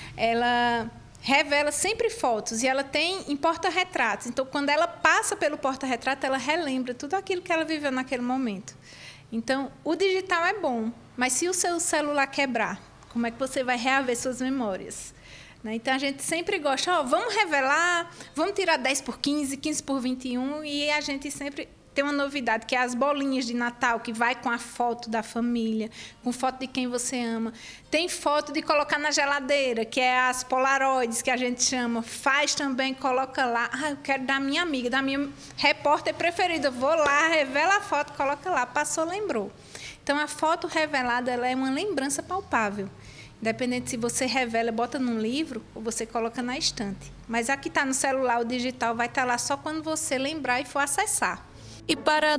Speaker 25: ela revela sempre fotos e ela tem em porta-retratos. Então, quando ela passa pelo porta-retrato, ela relembra tudo aquilo que ela viveu naquele momento. Então, o digital é bom, mas se o seu celular quebrar, como é que você vai reaver suas memórias? Então, a gente sempre gosta, vamos revelar, vamos tirar 10 por 15, 15 por 21, e a gente sempre tem uma novidade, que é as bolinhas de Natal, que vai com a foto da família, com foto de quem você ama. Tem foto de colocar na geladeira, que é as polaroids, que a gente chama. Faz também, coloca lá. Eu quero da minha amiga, da minha repórter preferida. Vou lá, revela a foto, coloca lá. Passou, lembrou. Então, a foto revelada ela é uma lembrança palpável. Independente se você revela, bota num livro ou você coloca na estante. Mas a que está no celular, o digital, vai estar lá só quando você lembrar e for acessar.
Speaker 6: E para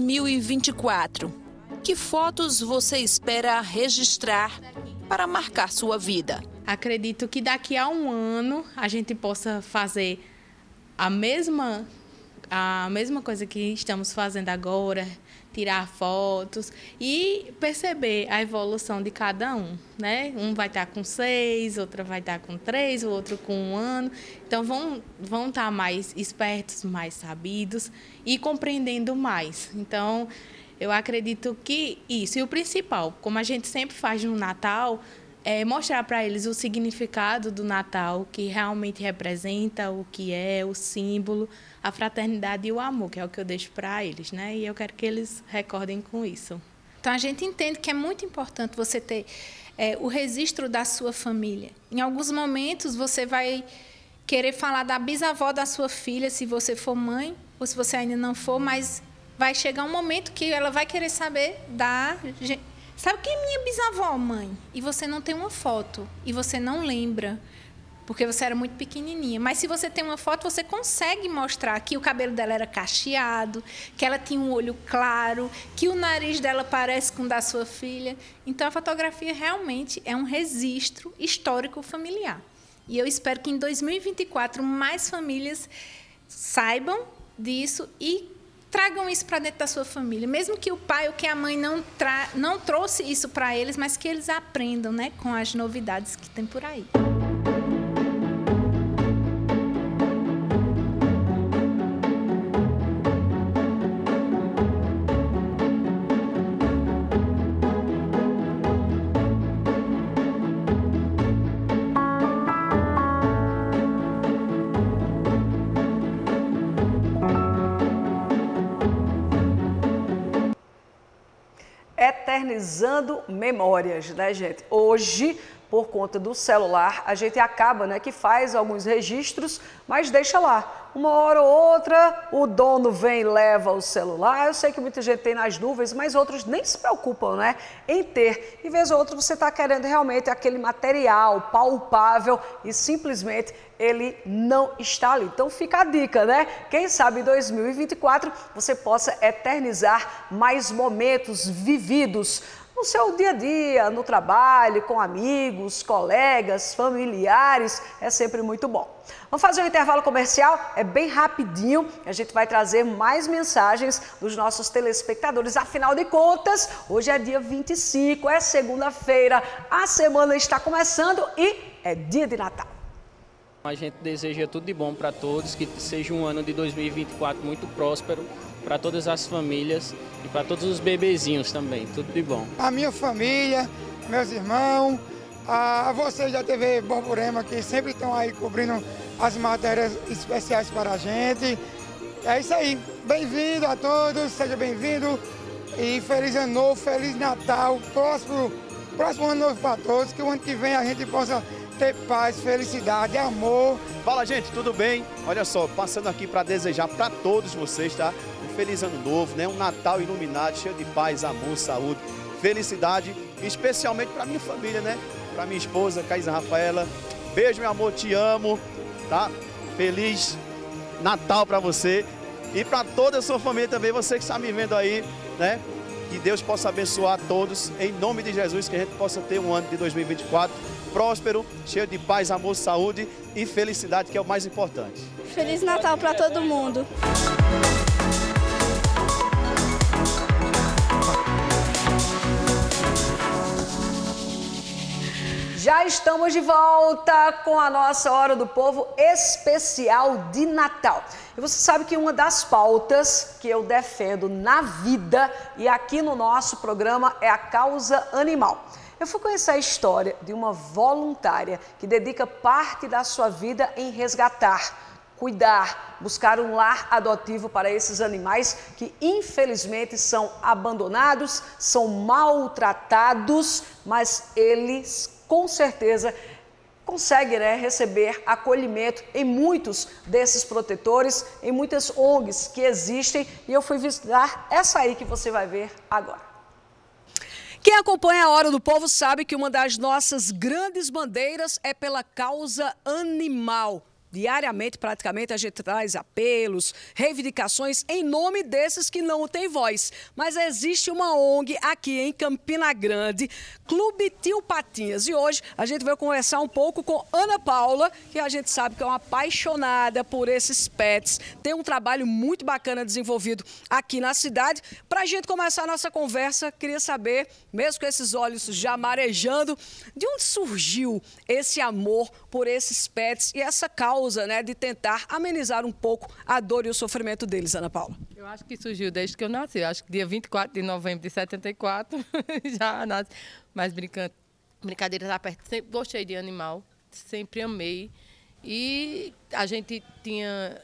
Speaker 6: 2024, que fotos você espera registrar para marcar sua vida?
Speaker 9: Acredito que daqui a um ano a gente possa fazer a mesma coisa que estamos fazendo agora, tirar fotos e perceber a evolução de cada um, né? Um vai estar com 6, outra vai estar com 3, o outro com 1 ano. Então, vão estar mais espertos, mais sabidos e compreendendo mais. Então, eu acredito que isso. E o principal, como a gente sempre faz no Natal, é mostrar para eles o significado do Natal, o que realmente representa, o que é o símbolo, a fraternidade e o amor, que é o que eu deixo para eles, né? E eu quero que eles recordem com isso.
Speaker 25: Então, a gente entende que é muito importante você ter o registro da sua família. Em alguns momentos, você vai querer falar da bisavó da sua filha, se você for mãe, ou se você ainda não for, mas vai chegar um momento que ela vai querer saber da... Sabe quem é minha bisavó, mãe? E você não tem uma foto, e você não lembra, porque você era muito pequenininha. Mas se você tem uma foto, você consegue mostrar que o cabelo dela era cacheado, que ela tinha um olho claro, que o nariz dela parece com o da sua filha. Então, a fotografia realmente é um registro histórico familiar. E eu espero que em 2024 mais famílias saibam disso e tragam isso para dentro da sua família. Mesmo que o pai ou que a mãe não trouxe isso para eles, mas que eles aprendam, né, com as novidades que tem por aí.
Speaker 1: Eternizando memórias, né, gente? Hoje, por conta do celular, a gente acaba, né, que faz alguns registros, mas deixa lá. Uma hora ou outra, o dono vem e leva o celular. Eu sei que muita gente tem nas nuvens, mas outros nem se preocupam, né, em ter. E vez ou outra você está querendo realmente aquele material palpável e simplesmente ele não está ali. Então fica a dica, né? Quem sabe em 2024 você possa eternizar mais momentos vividos no seu dia a dia, no trabalho, com amigos, colegas, familiares, é sempre muito bom. Vamos fazer um intervalo comercial, é bem rapidinho, a gente vai trazer mais mensagens dos nossos telespectadores. Afinal de contas, hoje é dia 25, é segunda-feira, a semana está começando e é dia de Natal.
Speaker 10: A gente deseja tudo de bom para todos, que seja um ano de 2024 muito próspero para todas as famílias e para todos os bebezinhos também, tudo de bom.
Speaker 12: A minha família, meus irmãos, a vocês da TV Borborema, que sempre estão aí cobrindo as matérias especiais para a gente. É isso aí, bem-vindo a todos, seja bem-vindo e feliz ano novo, feliz Natal, próximo ano novo para todos, que o ano que vem a gente possa ter paz, felicidade, amor.
Speaker 13: Fala, gente, tudo bem? Olha só, passando aqui para desejar para todos vocês, tá? Um feliz ano novo, né? Um Natal iluminado, cheio de paz, amor, saúde, felicidade, especialmente para minha família, né? Para minha esposa, Caísa Rafaela. Beijo, meu amor, te amo, tá? Feliz Natal para você e para toda a sua família também, você que está me vendo aí, né? Que Deus possa abençoar todos, em nome de Jesus, que a gente possa ter um ano de 2024 próspero, cheio de paz, amor, saúde e felicidade, que é o mais importante.
Speaker 14: Feliz Natal para todo mundo.
Speaker 1: Já estamos de volta com a nossa Hora do Povo especial de Natal. E você sabe que uma das pautas que eu defendo na vida e aqui no nosso programa é a causa animal. Eu fui conhecer a história de uma voluntária que dedica parte da sua vida em resgatar, cuidar, buscar um lar adotivo para esses animais que infelizmente são abandonados, são maltratados, mas eles com certeza conseguem, né, receber acolhimento em muitos desses protetores, em muitas ONGs que existem, e eu fui visitar essa aí que você vai ver agora. Quem acompanha a Hora do Povo sabe que uma das nossas grandes bandeiras é pela causa animal. Diariamente, praticamente, a gente traz apelos, reivindicações em nome desses que não têm voz. Mas existe uma ONG aqui em Campina Grande, Clube Tio Patinhas. E hoje a gente vai conversar um pouco com Ana Paula, que a gente sabe que é uma apaixonada por esses pets. Tem um trabalho muito bacana desenvolvido aqui na cidade. Para a gente começar a nossa conversa, queria saber, mesmo com esses olhos já marejando, de onde surgiu esse amor por esses pets e essa causa, né, de tentar amenizar um pouco a dor e o sofrimento deles, Ana Paula?
Speaker 15: Eu acho que surgiu desde que eu nasci. Eu acho que dia 24 de novembro de 74 já nasci. Mas brincadeiras à parte, sempre gostei de animal, sempre amei. E a gente tinha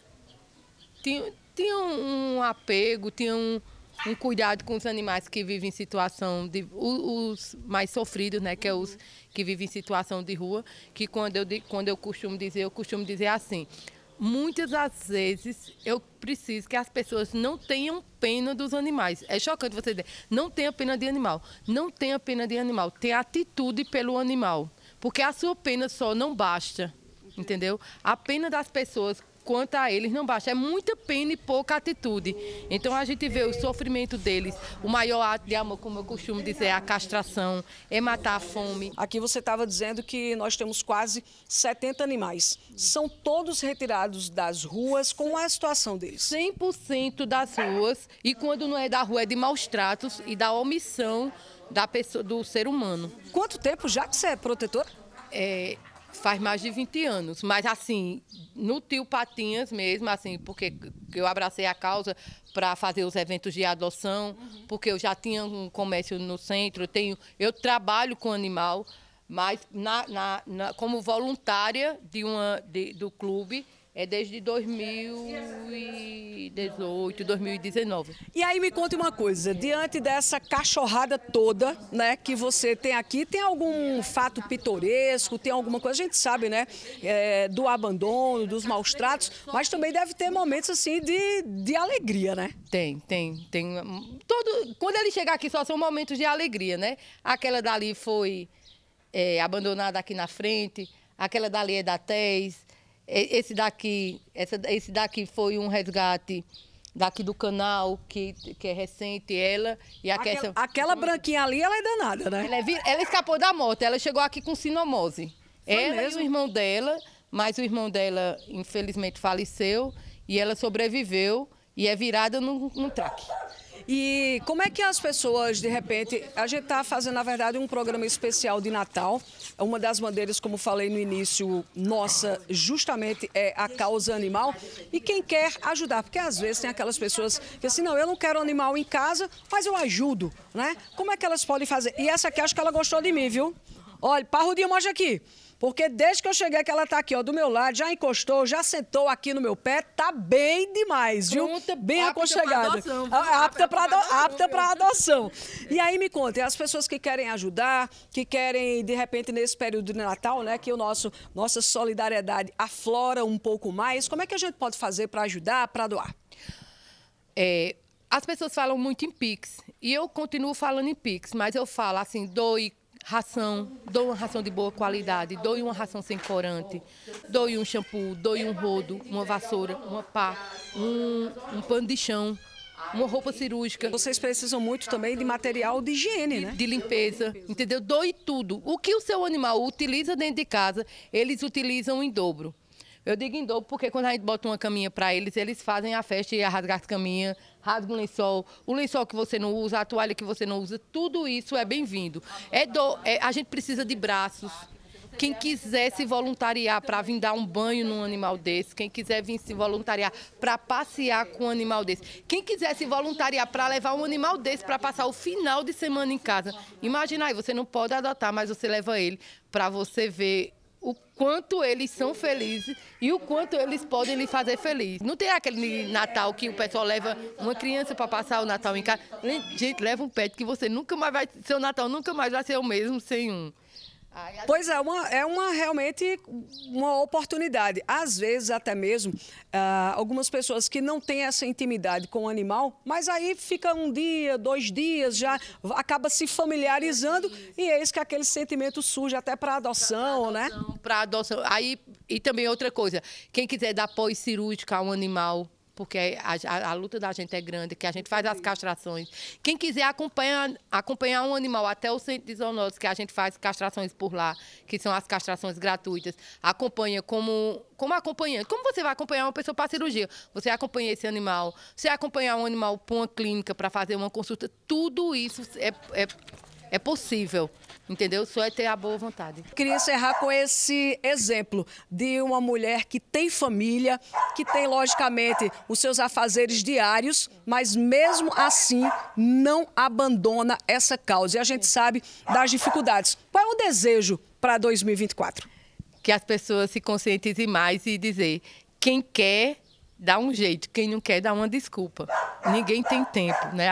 Speaker 15: um apego, tinha um cuidado com os animais que vivem em situação de... Os mais sofridos, né, que é os que vivem em situação de rua, que quando eu costumo dizer assim, muitas das vezes eu preciso que as pessoas não tenham pena dos animais. É chocante você dizer, não tenha pena de animal, não tenha pena de animal, tenha atitude pelo animal, porque a sua pena só não basta, entendeu? A pena das pessoas quanto a eles não basta, é muita pena e pouca atitude. Então a gente vê o sofrimento deles, o maior ato de amor, como eu costumo dizer, é a castração, é matar a fome.
Speaker 1: Aqui você estava dizendo que nós temos quase 70 animais. São todos retirados das ruas, com a situação deles?
Speaker 15: 100% das ruas, e quando não é da rua é de maus tratos e da omissão da pessoa, do ser humano.
Speaker 1: Quanto tempo já que você é protetora?
Speaker 15: Faz mais de 20 anos, mas assim, no Tio Patinhas mesmo, assim, porque eu abracei a causa para fazer os eventos de adoção, porque eu já tinha um comércio no centro, eu trabalho com animal, mas como voluntária do clube, é desde 2018, 2019.
Speaker 1: E aí me conta uma coisa, diante dessa cachorrada toda, né, que você tem aqui, tem algum fato pitoresco, tem alguma coisa, a gente sabe, né, do abandono, dos maus tratos, mas também deve ter momentos assim de alegria, né?
Speaker 15: Tem. Quando ele chegar aqui só são momentos de alegria, né? Aquela dali foi abandonada aqui na frente, aquela dali é da TES. Esse daqui foi um resgate daqui do canal, que é recente, ela e
Speaker 1: aquela branquinha ali, ela é danada, né?
Speaker 15: Ela escapou da morte, ela chegou aqui com sinomose. Ela e o irmão dela, mas o irmão dela infelizmente faleceu e ela sobreviveu e é virada num traque.
Speaker 1: E como é que as pessoas, de repente, a gente está fazendo, na verdade, um programa especial de Natal. Uma das bandeiras, como falei no início, nossa, justamente é a causa animal. E quem quer ajudar, porque às vezes tem aquelas pessoas que assim, não, eu não quero animal em casa, mas eu ajudo, né? Como é que elas podem fazer? E essa aqui, acho que ela gostou de mim, viu? Olha, parrudinha, mostra aqui. Porque desde que eu cheguei que ela está aqui, ó, do meu lado, já encostou, já sentou aqui no meu pé, tá bem demais, viu? Bem aconchegada. Apta para adoção. E aí me conta, as pessoas que querem ajudar, que querem, de repente, nesse período de Natal, né, que nossa solidariedade aflora um pouco mais, como é que a gente pode fazer para ajudar, para doar?
Speaker 15: As pessoas falam muito em Pix, e eu continuo falando em Pix, mas eu falo assim, doe ração, doe uma ração de boa qualidade, doe uma ração sem corante, doe um shampoo, doe um rodo, uma vassoura, uma pá, um pano de chão, uma roupa cirúrgica.
Speaker 1: Vocês precisam muito também de material de higiene, né?
Speaker 15: De limpeza, entendeu? Doe tudo. O que o seu animal utiliza dentro de casa, eles utilizam em dobro. Eu digo em dobro porque quando a gente bota uma caminha para eles, eles fazem a festa e rasgam as caminhas, rasgam o lençol que você não usa, a toalha que você não usa, tudo isso é bem-vindo. A gente precisa de braços. Quem quiser se voluntariar para vir dar um banho num animal desse, quem quiser vir se voluntariar para passear com um animal desse, quem quiser se voluntariar para levar um animal desse para passar o final de semana em casa. Imagina aí, você não pode adotar, mas você leva ele para você ver o quanto eles são felizes e o quanto eles podem lhe fazer feliz. Não tem aquele Natal que o pessoal leva uma criança para passar o Natal em casa. Gente, leva um pet que você nunca mais vai... Seu Natal nunca mais vai ser o mesmo sem um.
Speaker 1: Pois é, realmente uma oportunidade. Às vezes, até mesmo, algumas pessoas que não têm essa intimidade com o animal, mas aí fica um dia, 2 dias, já acaba se familiarizando e eis que aquele sentimento surge até para adoção, né?
Speaker 15: Para adoção. Aí E também outra coisa, quem quiser dar pós-cirúrgico a um animal, porque a luta da gente é grande, que a gente faz as castrações. Quem quiser acompanhar um animal até o centro de zoonoses, que a gente faz castrações por lá, que são as castrações gratuitas, acompanha como acompanhante. Como você vai acompanhar uma pessoa para cirurgia? Você acompanha esse animal, você acompanhar um animal para uma clínica, para fazer uma consulta, tudo isso é possível. Entendeu? Só é ter a boa vontade.
Speaker 1: Queria encerrar com esse exemplo de uma mulher que tem família, que tem, logicamente, os seus afazeres diários, mas mesmo assim não abandona essa causa. E a gente sabe das dificuldades. Qual é o desejo para 2024?
Speaker 15: Que as pessoas se conscientizem mais e dizer, quem quer dá um jeito, quem não quer dá uma desculpa. Ninguém tem tempo, né?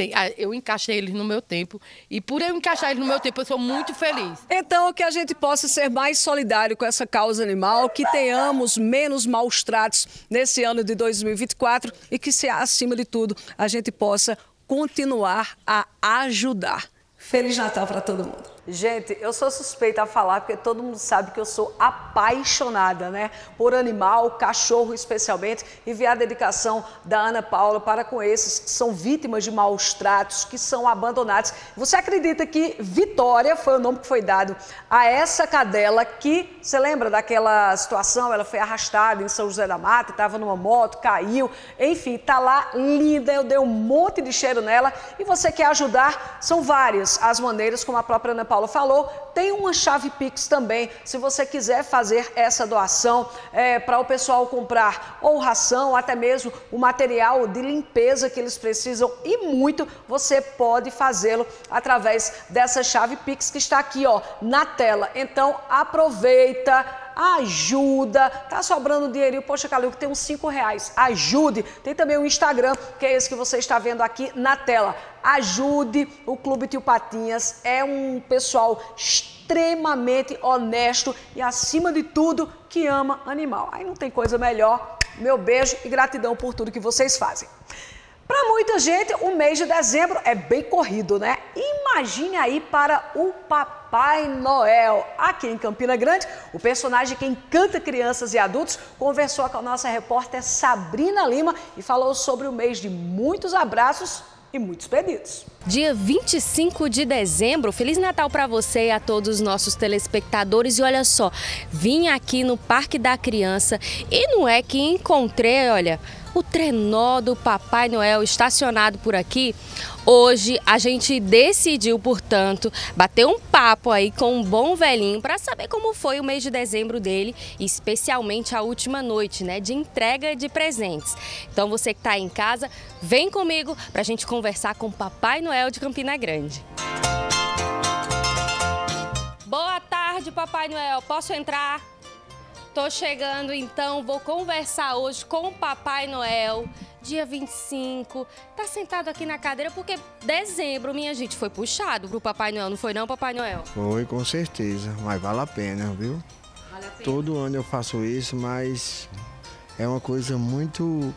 Speaker 15: Eu encaixei eles no meu tempo e por eu encaixar eles no meu tempo eu sou muito feliz.
Speaker 1: Então que a gente possa ser mais solidário com essa causa animal, que tenhamos menos maus tratos nesse ano de 2024 e que, acima de tudo, a gente possa continuar a ajudar. Feliz Natal para todo mundo. Gente, eu sou suspeita a falar porque todo mundo sabe que eu sou apaixonada, né? Por animal, cachorro especialmente, e vi a dedicação da Ana Paula para com esses que são vítimas de maus tratos, que são abandonados. Você acredita que Vitória foi o nome que foi dado a essa cadela que, você lembra daquela situação? Ela foi arrastada em São José da Mata, estava numa moto, caiu, enfim, tá lá linda, eu dei um monte de cheiro nela e você quer ajudar? São várias as maneiras, como a própria Ana Paula falou, tem uma chave Pix também, se você quiser fazer essa doação para o pessoal comprar ou ração, até mesmo o material de limpeza que eles precisam e muito, você pode fazê-lo através dessa chave Pix que está aqui, ó, na tela. Então aproveita, ajuda, tá sobrando dinheirinho, poxa, Calil, que tem uns R$5, ajude. Tem também o Instagram, que é esse que você está vendo aqui na tela. Ajude o Clube Tio Patinhas, é um pessoal extremamente honesto e, acima de tudo, que ama animal. Aí não tem coisa melhor. Meu beijo e gratidão por tudo que vocês fazem. Para muita gente, o mês de dezembro é bem corrido, né? Imagine aí para o Papai Noel. Aqui em Campina Grande, o personagem que encanta crianças e adultos conversou com a nossa repórter Sabrina Lima e falou sobre o mês de muitos abraços e muitos pedidos.
Speaker 3: Dia 25 de dezembro, Feliz Natal para você e a todos os nossos telespectadores. E olha só, vim aqui no Parque da Criança e não é que encontrei, olha, o trenó do Papai Noel estacionado por aqui. Hoje a gente decidiu, portanto, bater um papo aí com um bom velhinho para saber como foi o mês de dezembro dele, especialmente a última noite, né, de entrega de presentes. Então você que está aí em casa, vem comigo para a gente conversar com o Papai Noel de Campina Grande. Boa tarde, Papai Noel. Posso entrar? Tô chegando, então, vou conversar hoje com o Papai Noel, dia 25. Tá sentado aqui na cadeira porque dezembro, minha gente, foi puxado pro Papai Noel, não foi não, Papai Noel?
Speaker 16: Foi, com certeza, mas vale a pena, viu? Vale a pena. Todo ano eu faço isso, mas é uma coisa muito...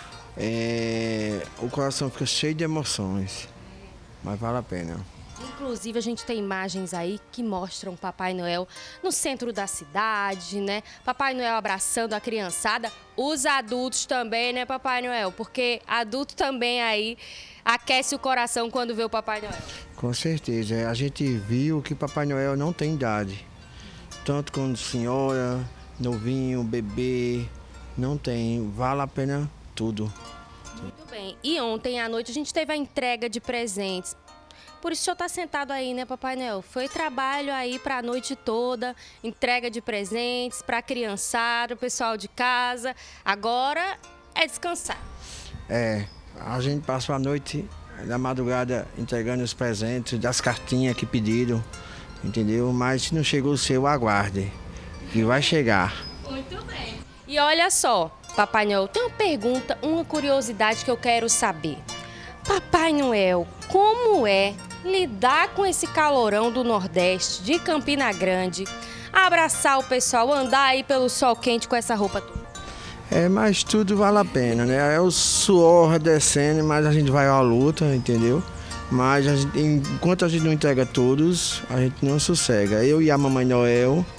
Speaker 16: o coração fica cheio de emoções, mas vale a pena.
Speaker 3: Inclusive, a gente tem imagens aí que mostram o Papai Noel no centro da cidade, né? Papai Noel abraçando a criançada, os adultos também, né, Papai Noel? Porque adulto também aí aquece o coração quando vê o Papai Noel.
Speaker 16: Com certeza. A gente viu que Papai Noel não tem idade. Tanto quanto senhora, novinho, bebê, não tem. Vale a pena tudo.
Speaker 3: Muito bem. E ontem à noite a gente teve a entrega de presentes. Por isso o senhor está sentado aí, né, Papai Noel? Foi trabalho aí para a noite toda, entrega de presentes para a criançada, o pessoal de casa. Agora é descansar.
Speaker 16: A gente passou a noite da madrugada entregando os presentes, das cartinhas que pediram, entendeu? Mas se não chegou o seu, aguarde, que vai chegar.
Speaker 3: Muito bem. E olha só, Papai Noel, tem uma pergunta, uma curiosidade que eu quero saber. Papai Noel, como é lidar com esse calorão do Nordeste, de Campina Grande, abraçar o pessoal, andar aí pelo sol quente com essa roupa toda?
Speaker 16: Mas tudo vale a pena, né? É o suor descendo, mas a gente vai à luta, entendeu? Mas enquanto a gente não entrega todos, a gente não sossega. Eu e a Mamãe Noel,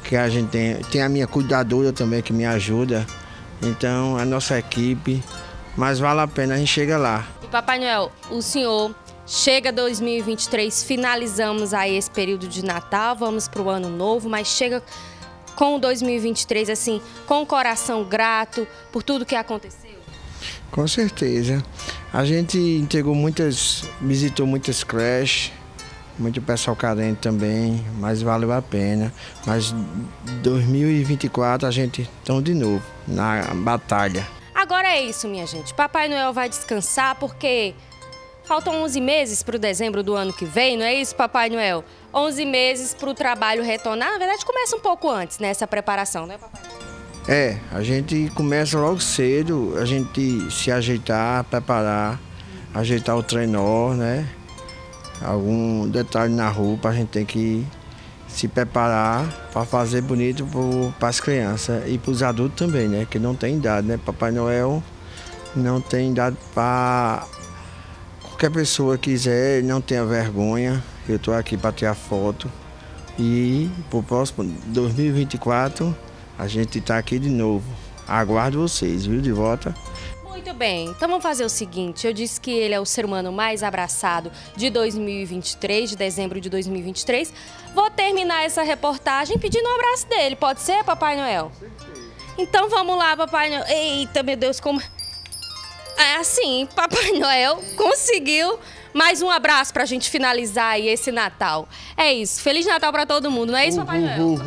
Speaker 16: que a gente tem a minha cuidadora também que me ajuda. Então, a nossa equipe, mas vale a pena, a gente chega lá.
Speaker 3: E Papai Noel, o senhor chega 2023, finalizamos aí esse período de Natal, vamos para o Ano Novo, mas chega com 2023, assim, com o coração grato por tudo que aconteceu?
Speaker 16: Com certeza. A gente visitou muitas creches, muito pessoal carente também, mas valeu a pena. Mas 2024 a gente está de novo na batalha.
Speaker 3: Agora é isso, minha gente. Papai Noel vai descansar porque faltam 11 meses para o dezembro do ano que vem, não é isso, Papai Noel? 11 meses para o trabalho retornar. Na verdade, começa um pouco antes nessa preparação, né, Papai Noel?
Speaker 16: A gente começa logo cedo, a gente se ajeitar, preparar, ajeitar o trenó, né? Algum detalhe na roupa, a gente tem que se preparar para fazer bonito para as crianças e para os adultos também, né? Que não tem idade, né? Papai Noel não tem idade para qualquer pessoa quiser, não tenha vergonha. Eu estou aqui para tirar foto e para o próximo 2024 a gente está aqui de novo. Aguardo vocês, viu? De volta.
Speaker 3: Muito bem, então vamos fazer o seguinte, eu disse que ele é o ser humano mais abraçado de 2023, de dezembro de 2023. Vou terminar essa reportagem pedindo um abraço dele, pode ser, Papai Noel? Então vamos lá, Papai Noel. Eita, meu Deus, como... É assim, Papai Noel conseguiu mais um abraço pra gente finalizar aí esse Natal. É isso, Feliz Natal pra todo mundo, não é isso, Papai Noel?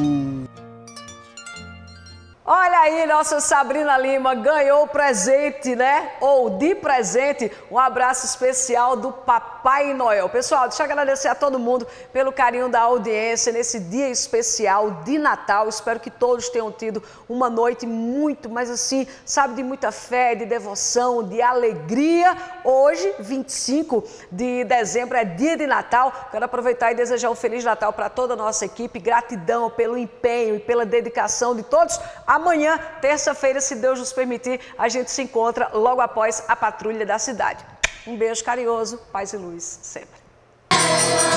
Speaker 1: Olha aí, nossa Sabrina Lima ganhou o presente, né? Ou de presente, um abraço especial do Papai Noel. Pessoal, deixa eu agradecer a todo mundo pelo carinho da audiência nesse dia especial de Natal. Espero que todos tenham tido uma noite muito, mas assim, sabe, de muita fé, de devoção, de alegria. Hoje, 25 de dezembro, é dia de Natal. Quero aproveitar e desejar um Feliz Natal para toda a nossa equipe. Gratidão pelo empenho e pela dedicação de todos. Amanhã, terça-feira, se Deus nos permitir, a gente se encontra logo após a patrulha da cidade. Um beijo carinhoso, paz e luz sempre.